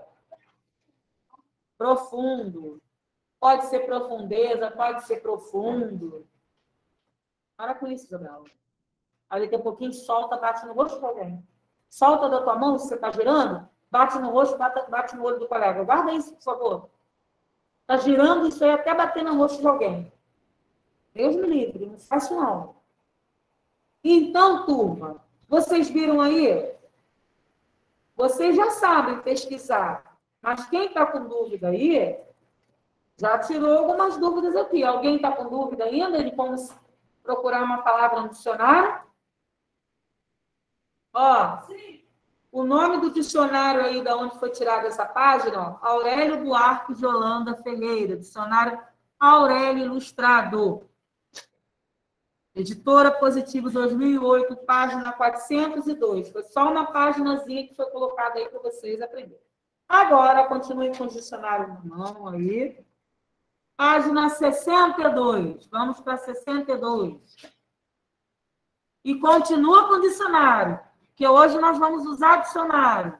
Profundo. Pode ser profundeza, pode ser profundo. Para com isso, Isabela. Aí daqui a pouquinho solta, bate no rosto de alguém. Solta da tua mão, se você está girando, bate no rosto, bate, bate no olho do colega. Guarda isso, por favor. Está girando isso aí até bater no rosto de alguém. Deus me livre, não faço não. Então, turma, vocês viram aí? Vocês já sabem pesquisar. Mas quem está com dúvida aí, já tirou algumas dúvidas aqui. Alguém está com dúvida ainda de como procurar uma palavra no dicionário? Ó, o nome do dicionário aí, da onde foi tirada essa página, ó, Aurélio Buarque de Holanda Ferreira, dicionário Aurélio Ilustrado. Editora Positivo dois mil e oito, página quatrocentos e dois. Foi só uma paginazinha que foi colocada aí para vocês aprenderem. Agora, continue com o dicionário na mão aí. Página sessenta e dois. Vamos para sessenta e dois. E continua com o dicionário, que hoje nós vamos usar dicionário.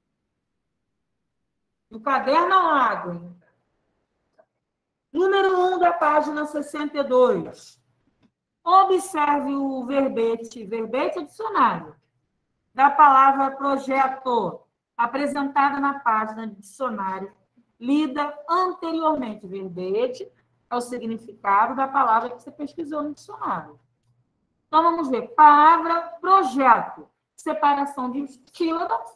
No caderno ao lado. Hein? Número um da página sessenta e dois. Observe o verbete, verbete é dicionário, da palavra projeto, apresentada na página de dicionário, lida anteriormente. Verbete é o significado da palavra que você pesquisou no dicionário. Então, vamos ver. Palavra projeto. Separação de sílabas.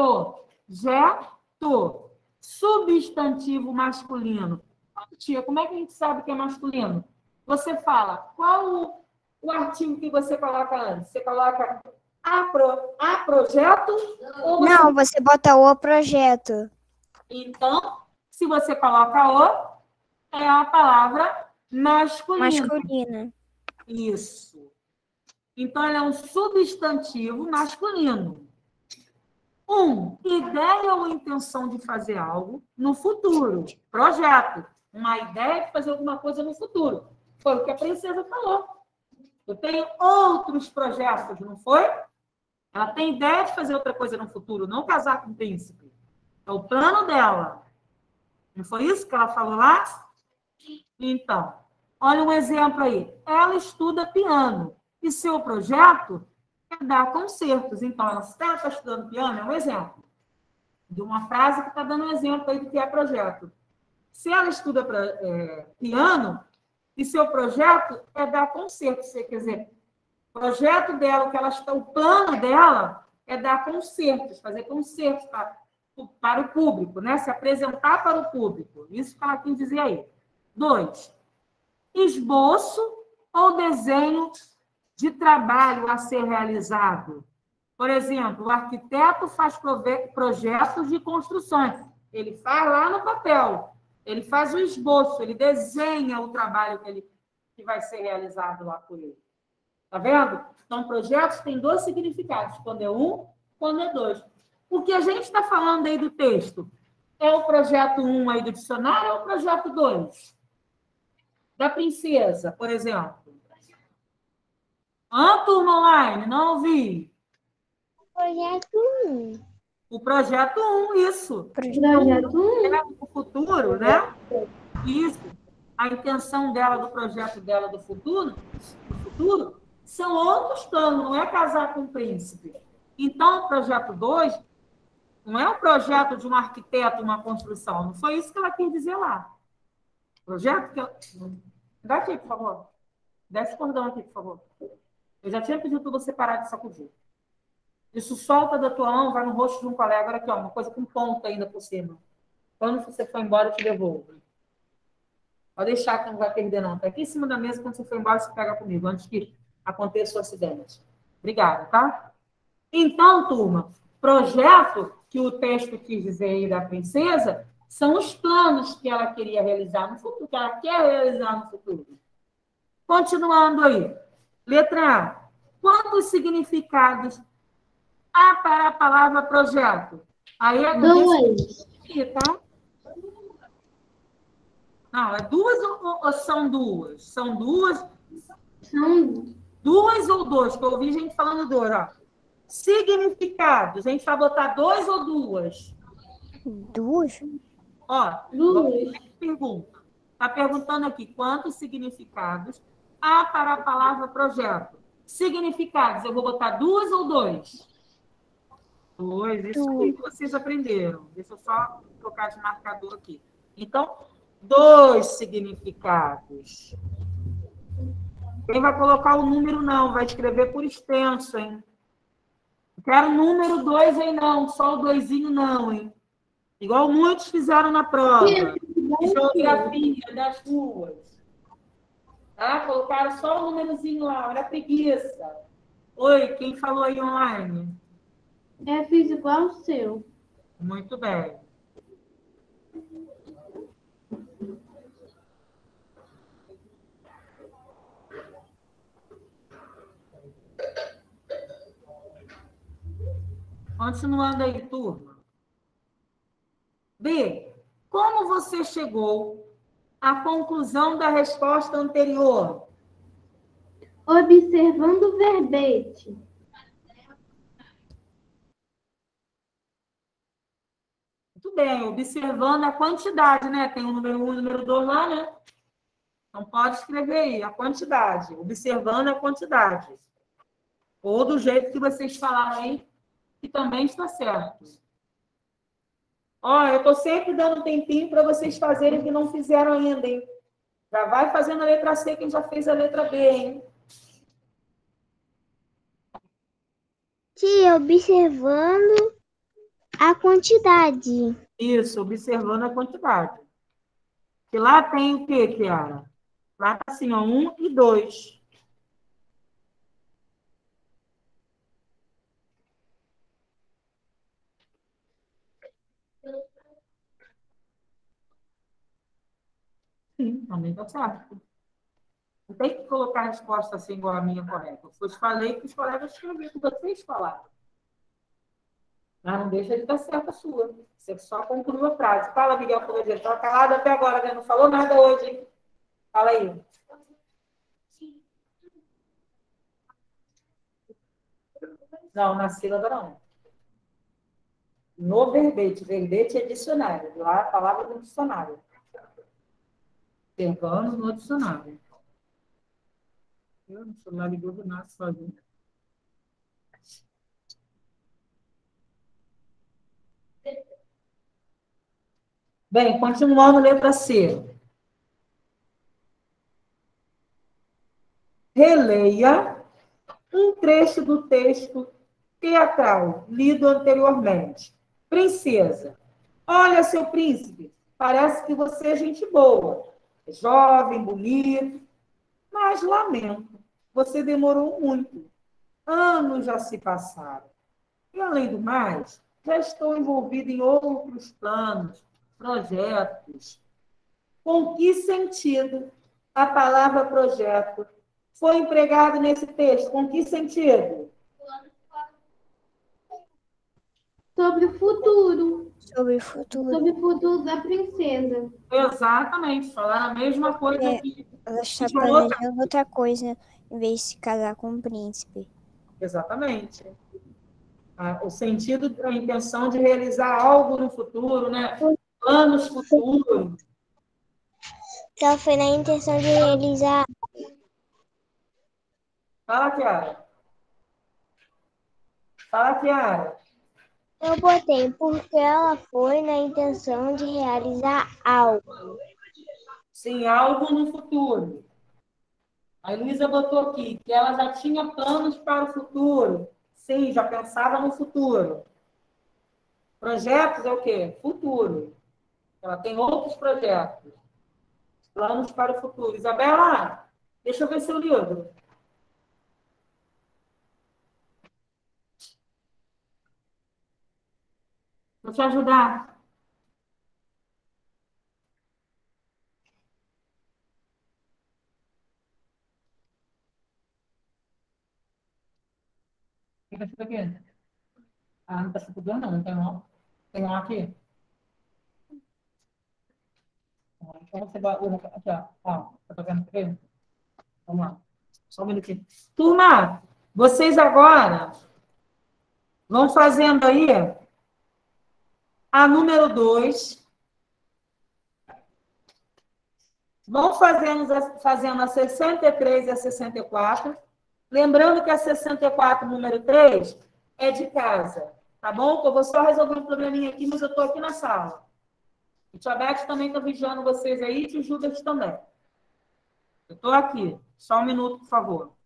Projeto. Substantivo masculino. Tia, como é que a gente sabe que é masculino? Você fala, qual o, o artigo que você coloca antes? Você coloca a, pro, a projeto? Ou você... Não, você bota o projeto. Então, se você coloca o, é a palavra masculina. Masculina. Isso. Então, ele é um substantivo masculino. Um, ideia ou intenção de fazer algo no futuro. Projeto. Uma ideia de fazer alguma coisa no futuro. Foi o que a princesa falou. Eu tenho outros projetos, não foi? Ela tem ideia de fazer outra coisa no futuro, não casar com o príncipe. É o plano dela. Não foi isso que ela falou lá? Então, olha um exemplo aí. Ela estuda piano. E seu projeto é dar concertos. Então, ela está estudando piano, é um exemplo. De uma frase que está dando um exemplo aí do que é projeto. Se ela estuda pra, é, piano, e seu projeto é dar concerto, você quer dizer, o projeto dela, que ela está, o plano dela é dar concertos, fazer concertos para, para o público, né? Se apresentar para o público. Isso que ela quis dizer aí. Dois, esboço ou desenho de trabalho a ser realizado. Por exemplo, o arquiteto faz projetos de construções. Ele faz lá no papel. Ele faz o esboço, ele desenha o trabalho que, ele, que vai ser realizado lá por ele. Tá vendo? Então, projetos têm dois significados, quando é um, quando é dois. O que a gente está falando aí do texto é o projeto um aí do dicionário ou o projeto dois? Da princesa, por exemplo. Ah, turma online, não ouvi. Projeto um. O projeto um, isso. Projeto um. O futuro, né? Isso. A intenção dela, do projeto dela do futuro, do futuro, são outros planos, não é casar com o príncipe. Então, o projeto dois não é um projeto de um arquiteto, uma construção. Não foi isso que ela quis dizer lá. Projeto que... Ela... Dá aqui, por favor. Dá esse cordão aqui, por favor. Eu já tinha pedido para você parar de sacudir. Isso solta da tua mão, vai no rosto de um colega. Olha aqui, ó, uma coisa com ponta ainda por cima. Quando você for embora, eu te devolvo. Pode deixar que não vai perder, não. Está aqui em cima da mesa, quando você for embora, você pega comigo, antes que aconteça o acidente. Obrigada, tá? Então, turma, projeto que o texto quis dizer aí da princesa são os planos que ela queria realizar no futuro, que ela quer realizar no futuro. Continuando aí. Letra A. Quantos significados há para a palavra projeto? Aí é Dois. Aqui, tá? Não, é duas ou, ou são duas? São duas? São Duas ou dois? Que eu ouvi gente falando dois, ó. Significados. A gente vai botar dois ou duas? Duas? Ó, duas. Pergunta. Está perguntando aqui quantos significados há para a palavra projeto. Significados, eu vou botar duas ou dois? Dois, isso aí que vocês aprenderam. Deixa eu só trocar de marcador aqui. Então, dois significados. Quem vai colocar o número não, vai escrever por extenso, hein? Não quero o número dois aí não, só o doisinho não, hein? Igual muitos fizeram na prova. De geografia das ruas. Tá? Colocaram só o númerozinho lá, olha a preguiça. Oi, quem falou aí online? É, fiz igual o seu. Muito bem. Continuando aí, turma. B. Como você chegou à conclusão da resposta anterior? Observando o verbete. Muito bem, observando a quantidade, né? Tem o número um e o número dois lá, né? Então, pode escrever aí, a quantidade. Observando a quantidade. Ou do jeito que vocês falaram aí, que também está certo. Ó, eu estou sempre dando um tempinho para vocês fazerem o que não fizeram ainda, hein? Já vai fazendo a letra C, quem já fez a letra B, hein? Tia, observando a quantidade. Isso, observando a quantidade. E lá tem o quê, Kiara? Lá tá assim, ó, um e dois. Sim, também tá certo. Não tem que colocar a resposta assim igual a minha correta. Eu falei que os colegas escreveram, que vocês falaram. Mas não deixa de dar certo a sua. Você só concluiu a frase. Fala, Miguel Colodeiro. Estava calado até agora, né? Não falou nada hoje, hein? Fala aí. Não, na sílaba não. No verbete. Verbete é dicionário. Lá a palavra no dicionário. Observando no dicionário. Eu não sou lá ligou do nasce sozinho. Bem, continuando, letra C. Releia um trecho do texto teatral lido anteriormente. Princesa, olha, seu príncipe, parece que você é gente boa, é jovem, bonito, mas lamento, você demorou muito. Anos já se passaram. E, além do mais, já estou envolvido em outros planos, projetos. Com que sentido a palavra projeto foi empregada nesse texto? Com que sentido? Sobre o futuro. Sobre o futuro. Sobre o futuro da princesa. Exatamente, falaram a mesma coisa É, aqui. ela está planejando outra coisa em vez de se casar com um príncipe. Exatamente. Ah, o sentido, a intenção de realizar algo no futuro, né? Planos futuros. Ela foi na intenção de realizar. Fala, Kiara. Fala, Kiara. Eu botei porque ela foi na intenção de realizar algo. Sim, algo no futuro. A Luísa botou aqui que ela já tinha planos para o futuro. Sim, já pensava no futuro. Projetos é o quê? Futuro. Ela tem outros projetos. Planos para o futuro. Isabela, deixa eu ver seu livro. Vou te ajudar. O que está escrito aqui? Ah, não está escrito não, não tem não. Tem um aqui? Então você vai... Aqui, ó. Ó, tá vendo aqui? Vamos lá. Só um minutinho. Turma, vocês agora vão fazendo aí a número dois. Vão fazendo, fazendo a sessenta e três e a sessenta e quatro. Lembrando que a sessenta e quatro, número três, é de casa. Tá bom? Eu vou só resolver um probleminha aqui, mas eu estou aqui na sala. E tia Beth também está vigiando vocês aí, e tio Judas também. Eu estou aqui. Só um minuto, por favor.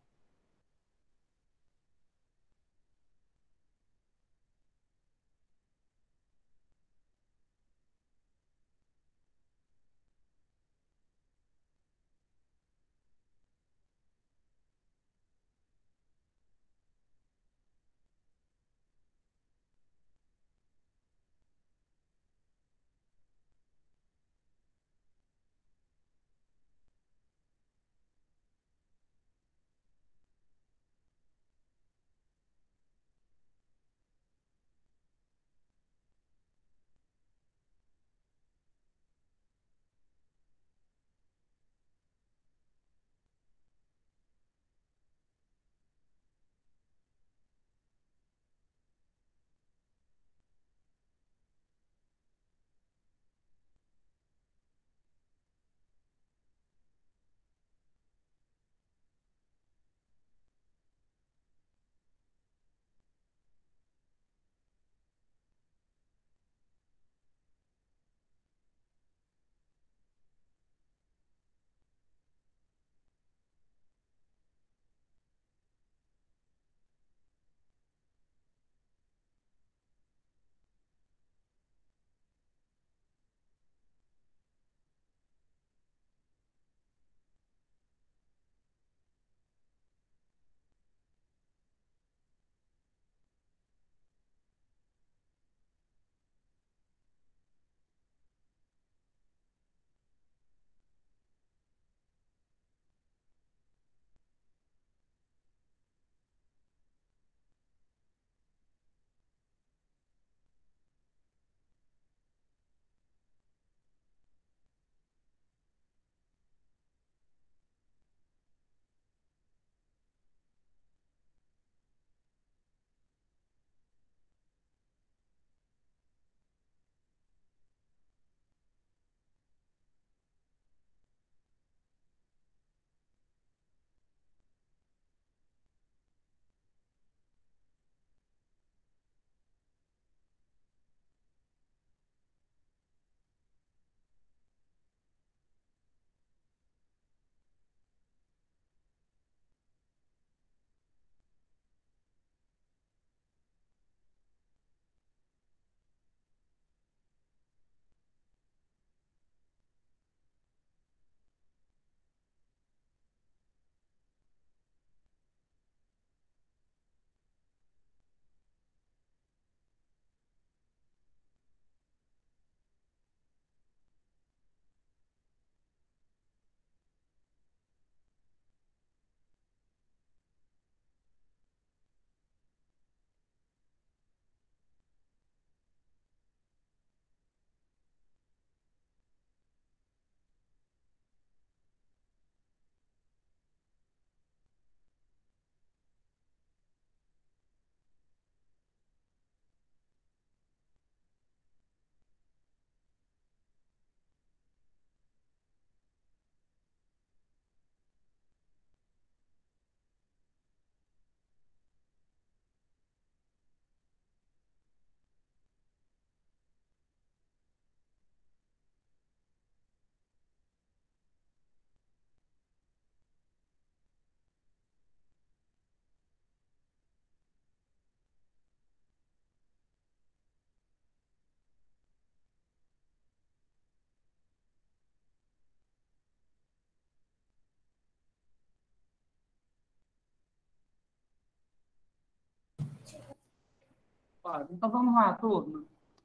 Então, vamos lá, turma.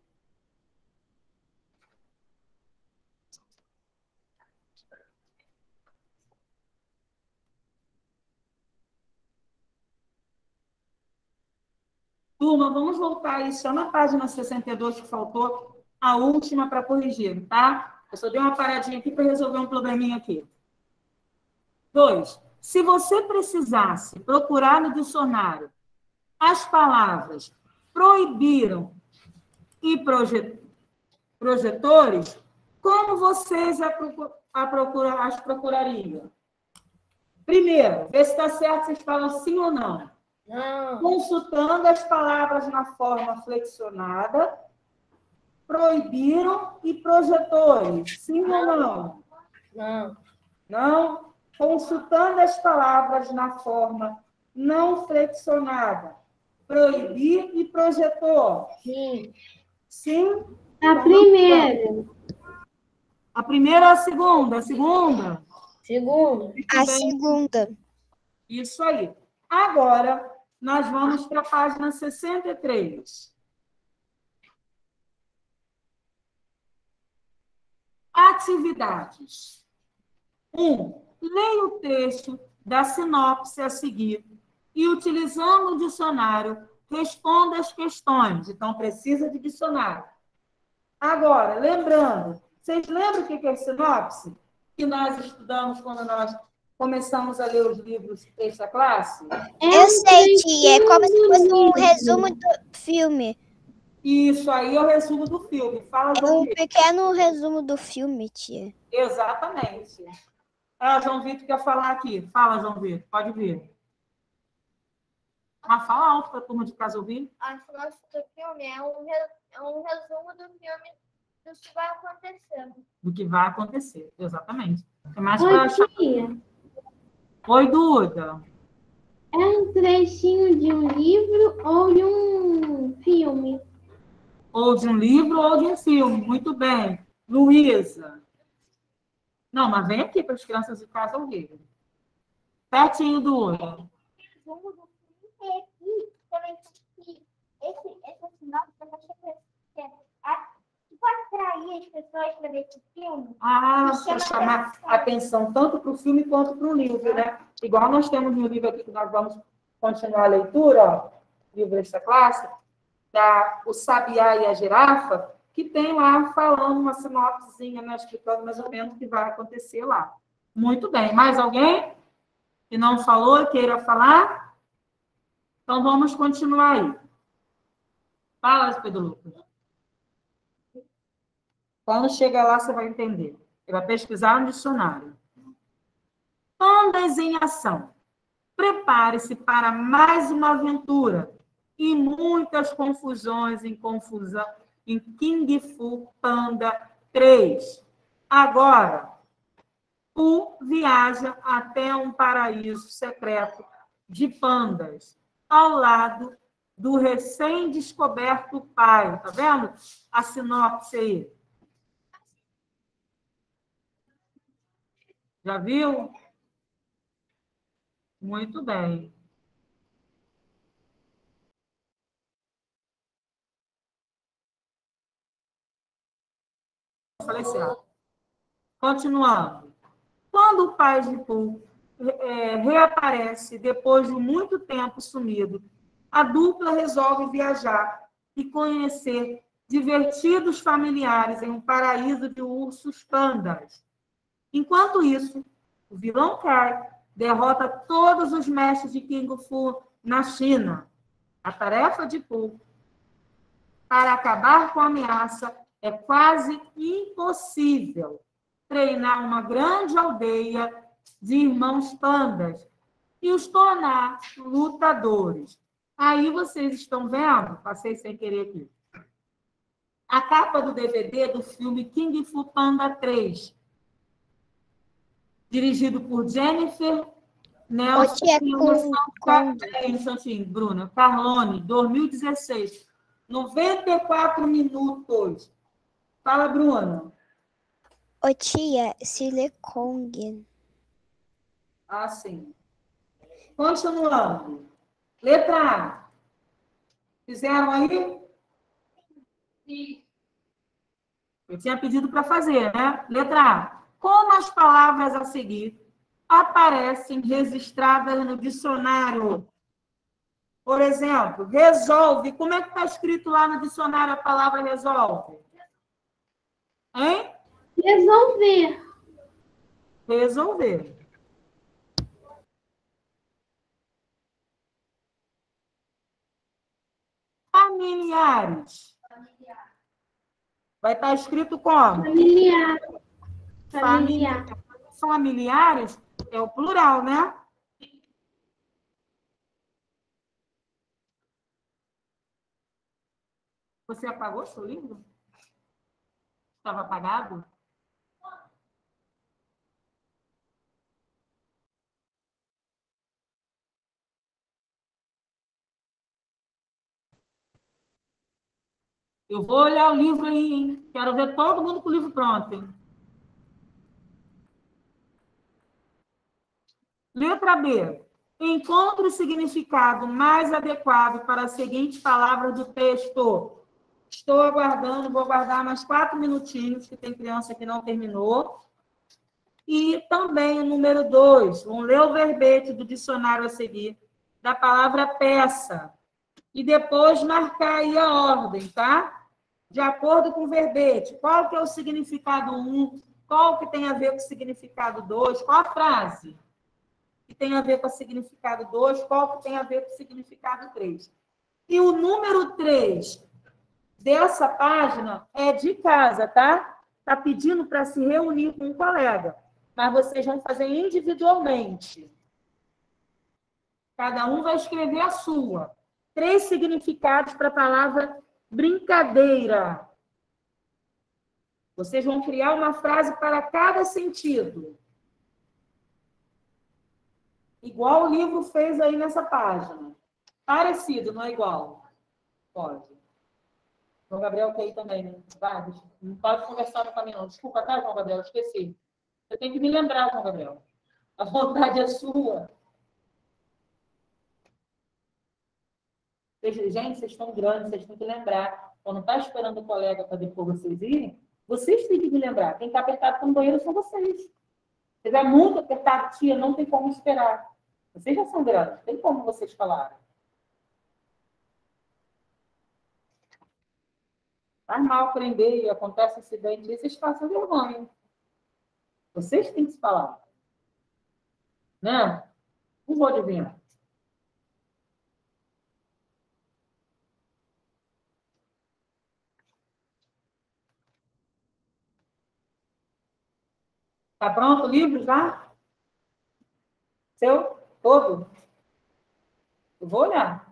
Turma, vamos voltar aí só na página sessenta e dois, que faltou a última para corrigir, tá? Eu só dei uma paradinha aqui para resolver um probleminha aqui. Dois, se você precisasse procurar no dicionário as palavras proibiram e projetores, como vocês a procura, a procura, as procurariam? Primeiro, ver se está certo, vocês falam sim ou não. Não. Consultando as palavras na forma flexionada proibiram e projetores. Sim ou não? Não. Não? Consultando as palavras na forma não flexionada. Proibir e projetor. Sim. Sim? A primeira. A primeira ou a segunda? A segunda? Segundo. A segunda. Isso aí. Agora, nós vamos para a página sessenta e três. Atividades. Um, leia o texto da sinopse a seguir e, utilizando o dicionário, responda as questões. Então, precisa de dicionário. Agora, lembrando, vocês lembram o que é sinopse? Que nós estudamos quando nós começamos a ler os livros desta classe? Eu sei, tia. É como se fosse um resumo do filme. Isso aí é o resumo do filme. Fala, É João um Vitor. pequeno resumo do filme, tia. Exatamente. Ah, João Vitor quer falar aqui. Fala, João Vitor. Pode vir. Mas fala alto para a turma de casa ouvir. A sinopse do filme é um, re- é um resumo do filme do que vai acontecer. Do que vai acontecer. Exatamente. Tem mais Oi, para achar. tia. Oi, Duda. É um trechinho de um livro ou de um filme? Ou de um livro ou de um filme. Muito bem. Luísa. Não, mas vem aqui para as crianças de casa ouvirem. Pertinho do olho. resumo do filme e também que esse, essa sinopse eu achei que é a- que pode atrair as pessoas para ver esse filme. Ah, Isso para é chamar atenção tanto para o filme quanto para o livro, né? Igual nós temos no livro aqui que nós vamos continuar a leitura, ó, livro desta classe, da O Sabiá e a Girafa, que tem lá falando uma sinopsezinha, né, explicando mais ou menos o que vai acontecer lá. Muito bem. Mais alguém que não falou e queira falar? Então, vamos continuar aí. Fala, Pedro Lucas. Quando chega lá, você vai entender. Você vai pesquisar no dicionário. Pandas em ação. Prepare-se para mais uma aventura e muitas confusões em confusão em Kung Fu Panda três. Agora, Pooh viaja até um paraíso secreto de pandas, ao lado do recém-descoberto pai. Tá vendo a sinopse aí? Já viu? Muito bem. Falei certo. Continuando. Quando o pai de Pooh é, reaparece depois de muito tempo sumido, a dupla resolve viajar e conhecer divertidos familiares em um paraíso de ursos pandas. Enquanto isso, o vilão Kai derrota todos os mestres de Kung Fu na China. A tarefa de Pooh para acabar com a ameaça é quase impossível. Treinar uma grande aldeia de irmãos pandas e os tornar lutadores. Aí vocês estão vendo, passei sem querer aqui, a capa do D V D do filme Kung Fu Panda três, dirigido por Jennifer Nelson tia, e com- animação com- é, instantinho, Bruna, Carlone, dois mil e dezesseis, noventa e quatro minutos. Fala, Bruna. Ô, tia, Silicon. Ah, sim. Continuando. Letra A. Fizeram aí? Sim. Eu tinha pedido para fazer, né? Letra A. Como as palavras a seguir aparecem registradas no dicionário? Por exemplo, resolve. Como é que está escrito lá no dicionário a palavra resolve? Hein? Resolver. Resolver. Familiares. Vai estar escrito como? Familiar. Familiar. Familiares é o plural, né? Você apagou seu livro? Estava apagado? Eu vou olhar o livro aí, hein? Quero ver todo mundo com o livro pronto, hein? Letra B. Encontre o significado mais adequado para as seguintes palavras do texto. Estou aguardando, vou aguardar mais quatro minutinhos, que tem criança que não terminou. E também o número dois. Vamos ler o verbete do dicionário a seguir, da palavra peça. E depois marcar aí a ordem, tá? De acordo com o verbete. Qual que é o significado um? Qual que tem a ver com o significado dois? Qual a frase que tem a ver com o significado dois? Qual que tem a ver com o significado três? E o número três dessa página é de casa, tá? Tá pedindo para se reunir com um colega. Mas vocês vão fazer individualmente. Cada um vai escrever a sua. Três significados para a palavra brincadeira. Vocês vão criar uma frase para cada sentido. Igual o livro fez aí nessa página. Parecido, não é igual? Pode. João Gabriel quer ir também, né? Vai, não pode conversar no caminho, não. Desculpa, tá, João Gabriel? Esqueci. Você tem que me lembrar, João Gabriel. A vontade é sua. Gente, vocês estão grandes, vocês têm que lembrar. Quando está esperando o colega para depois vocês irem, vocês têm que me lembrar. Quem está apertado no banheiro são vocês. Se estiver muito apertado, tia, não tem como esperar. Vocês já são grandes, tem como vocês falarem. Faz mal prender e acontece acidente, e vocês passam vergonha. Vocês têm que se falar. Né? Não vou adivinhar. Tá pronto o livro já? Seu? Todo? Eu vou olhar.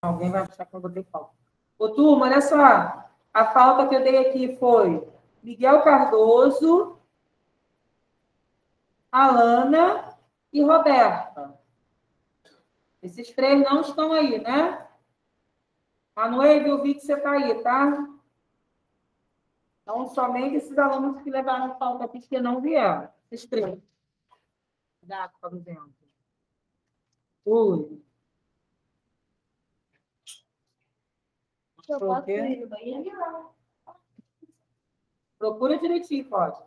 Alguém vai achar que eu botei falta. Ô, turma, olha só. A falta que eu dei aqui foi Miguel Cardoso, Alana e Roberta. Esses três não estão aí, né? Manoel, eu vi que você está aí, tá? Então, somente esses alunos que levaram falta aqui que não vieram. Esses três. Gato, por exemplo. Ui. Eu posso quê? ir no banheiro? Procura direitinho, pode.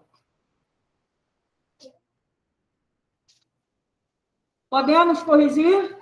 Podemos corrigir?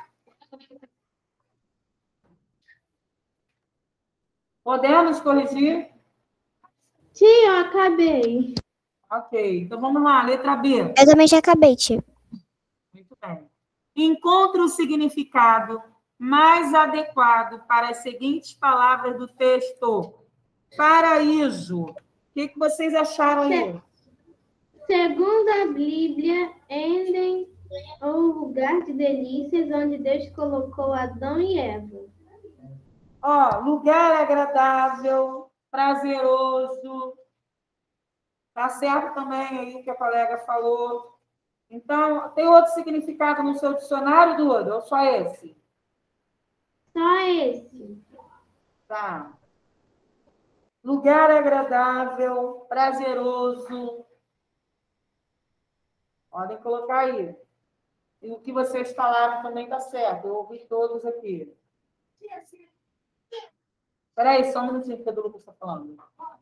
Podemos corrigir? Sim, eu acabei. Ok, então vamos lá, letra B. Eu também já acabei, tia. Muito bem. Encontre o significado mais adequado para as seguintes palavras do texto. Paraíso. O que, que vocês acharam aí? Segundo a Bíblia, Éden é um lugar de delícias onde Deus colocou Adão e Eva. Ó, lugar agradável, prazeroso. Tá certo também aí o que a colega falou. Então, tem outro significado no seu dicionário, Duda? Ou só esse? Só esse. Tá. Lugar agradável, prazeroso. Podem colocar aí. E o que vocês falaram também está certo. Eu ouvi todos aqui. Espera aí, só um minutinho que o Lucas está falando.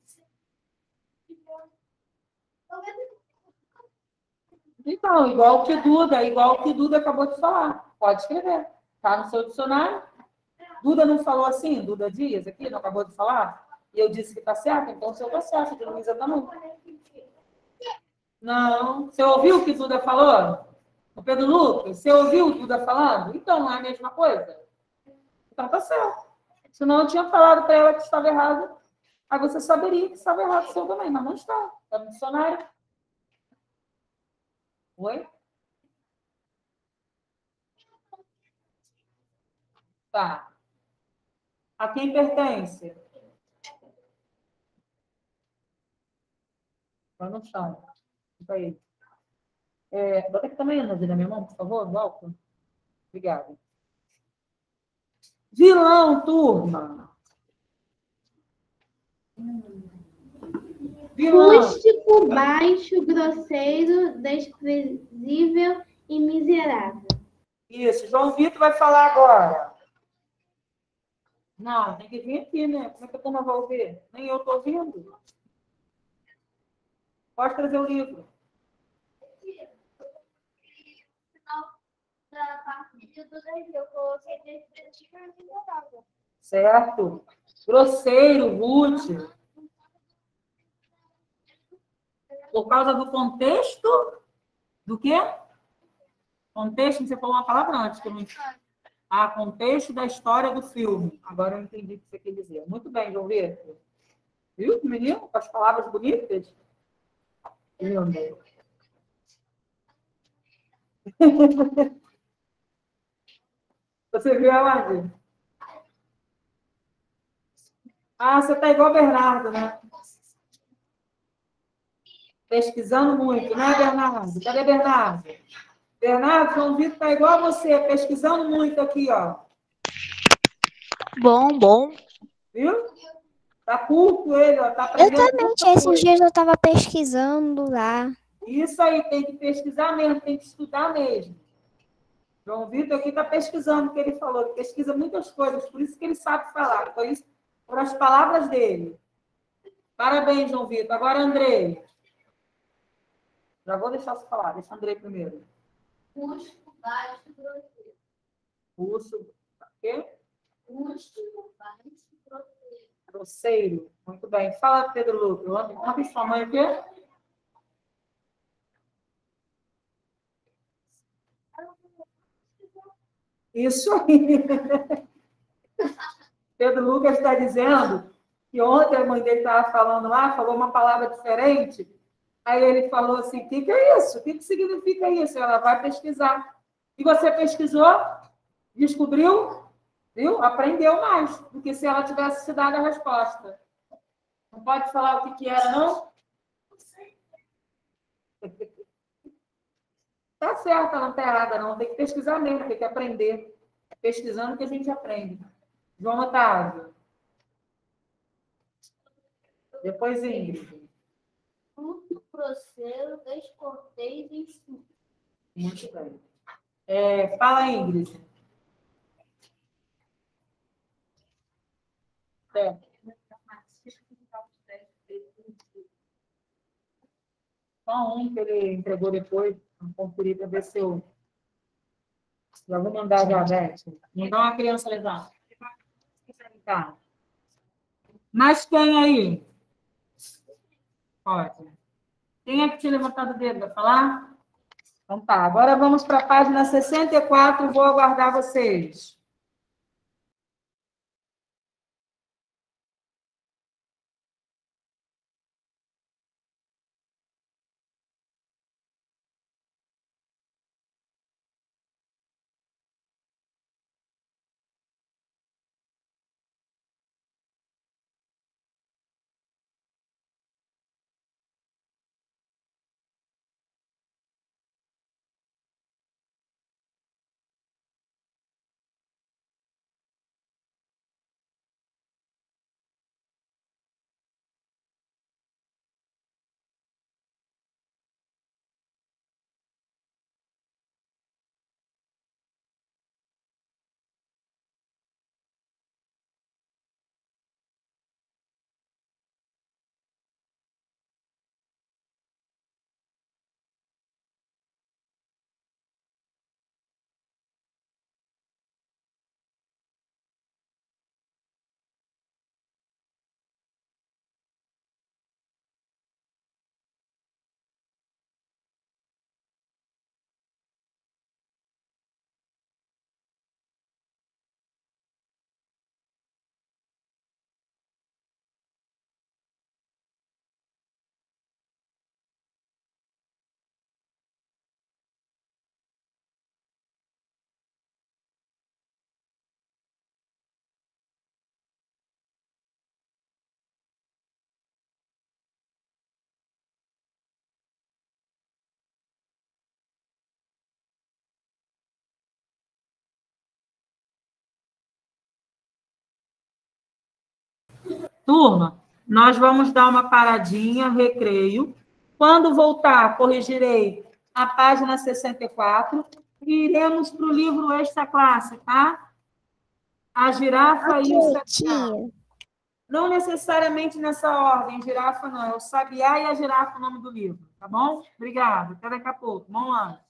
Então, igual que Duda, igual que Duda acabou de falar. Pode escrever. Está no seu dicionário. Duda não falou assim? Duda Dias aqui, não acabou de falar? E eu disse que está certo, então o seu está certo, de Luísa também. Não. Você ouviu o que Duda falou? O Pedro Lucas, você ouviu o Duda falando? Então, não é a mesma coisa? Então tá certo. Senão eu tinha falado para ela que estava errado. Aí você saberia que estava errado o seu também, mas não está. Está no dicionário. Oi? Tá. A quem pertence? Está no chão. Fica aí. É, bota aqui também, Ana, na minha mão, por favor, volta. Obrigada. Vilão, turma. Vilão. Rústico, baixo, grosseiro, desprezível e miserável. Isso, João Vitor vai falar agora. Não, tem que vir aqui, né? Como é que a turma vai ouvir? Nem eu estou ouvindo. Pode trazer o livro. Certo. Grosseiro, rude. Por causa do contexto? Do quê? Contexto, você falou uma palavra antes. Que eu não... Ah, contexto da história do filme. Agora eu entendi o que você quer dizer. Muito bem, João Vitor. Viu, menino? Com as palavras bonitas. Lindo. Você viu aonde? Ah, você está igual o Bernardo, né? Pesquisando muito, né, Bernardo? Cadê Bernardo? Bernardo, João Vitor está igual a você, pesquisando muito aqui, ó. Bom, bom. Viu? Tá curto ele, ó. Tá Eu aprendendo também, muita tia, esses coisa. dias eu tava pesquisando lá. Isso aí, tem que pesquisar mesmo, tem que estudar mesmo. João Vitor aqui está pesquisando o que ele falou. Ele pesquisa muitas coisas, por isso que ele sabe falar. Foi isso, por as palavras dele. Parabéns, João Vitor. Agora, Andrei. Já vou deixar você falar. Deixa o Andrei primeiro. Rústico, baixo, grosseiro. Russo. Quê? Rústico, baixo, grosseiro. Grosseiro. Muito bem. Fala, Pedro Lucas. Onde sua mãe aqui? Isso aí. Pedro Lucas está dizendo que ontem a mãe dele estava falando lá, falou uma palavra diferente. Aí ele falou assim, o que, que é isso? O que, que significa isso? Ela vai pesquisar. E você pesquisou? Descobriu? Viu? Aprendeu mais do que se ela tivesse te dado a resposta. Não pode falar o que, que era, não? Tá certo, ela não está errada, não. Tem que pesquisar mesmo, tem que aprender. Pesquisando que a gente aprende. João Otávio. Depois, Ingrid. Muito grosseiro, descortês e estúpido. Muito bem. É, fala, Ingrid. É. Só um que ele entregou depois. Vamos conferir para ver se eu... Já vou mandar já, Beth. Mandar uma criança levar. Tá. Mas quem aí? Ótimo. Quem é que tinha levantado o dedo? Vai falar? Então tá. Agora vamos para a página sessenta e quatro. Vou aguardar vocês. Turma, nós vamos dar uma paradinha, recreio. Quando voltar, corrigirei a página sessenta e quatro e iremos para o livro Extra Classe, tá? A girafa e o sabiá. Não necessariamente nessa ordem, girafa não, é o sabiá e a girafa o nome do livro, tá bom? Obrigada, até daqui a pouco. Vamos lá.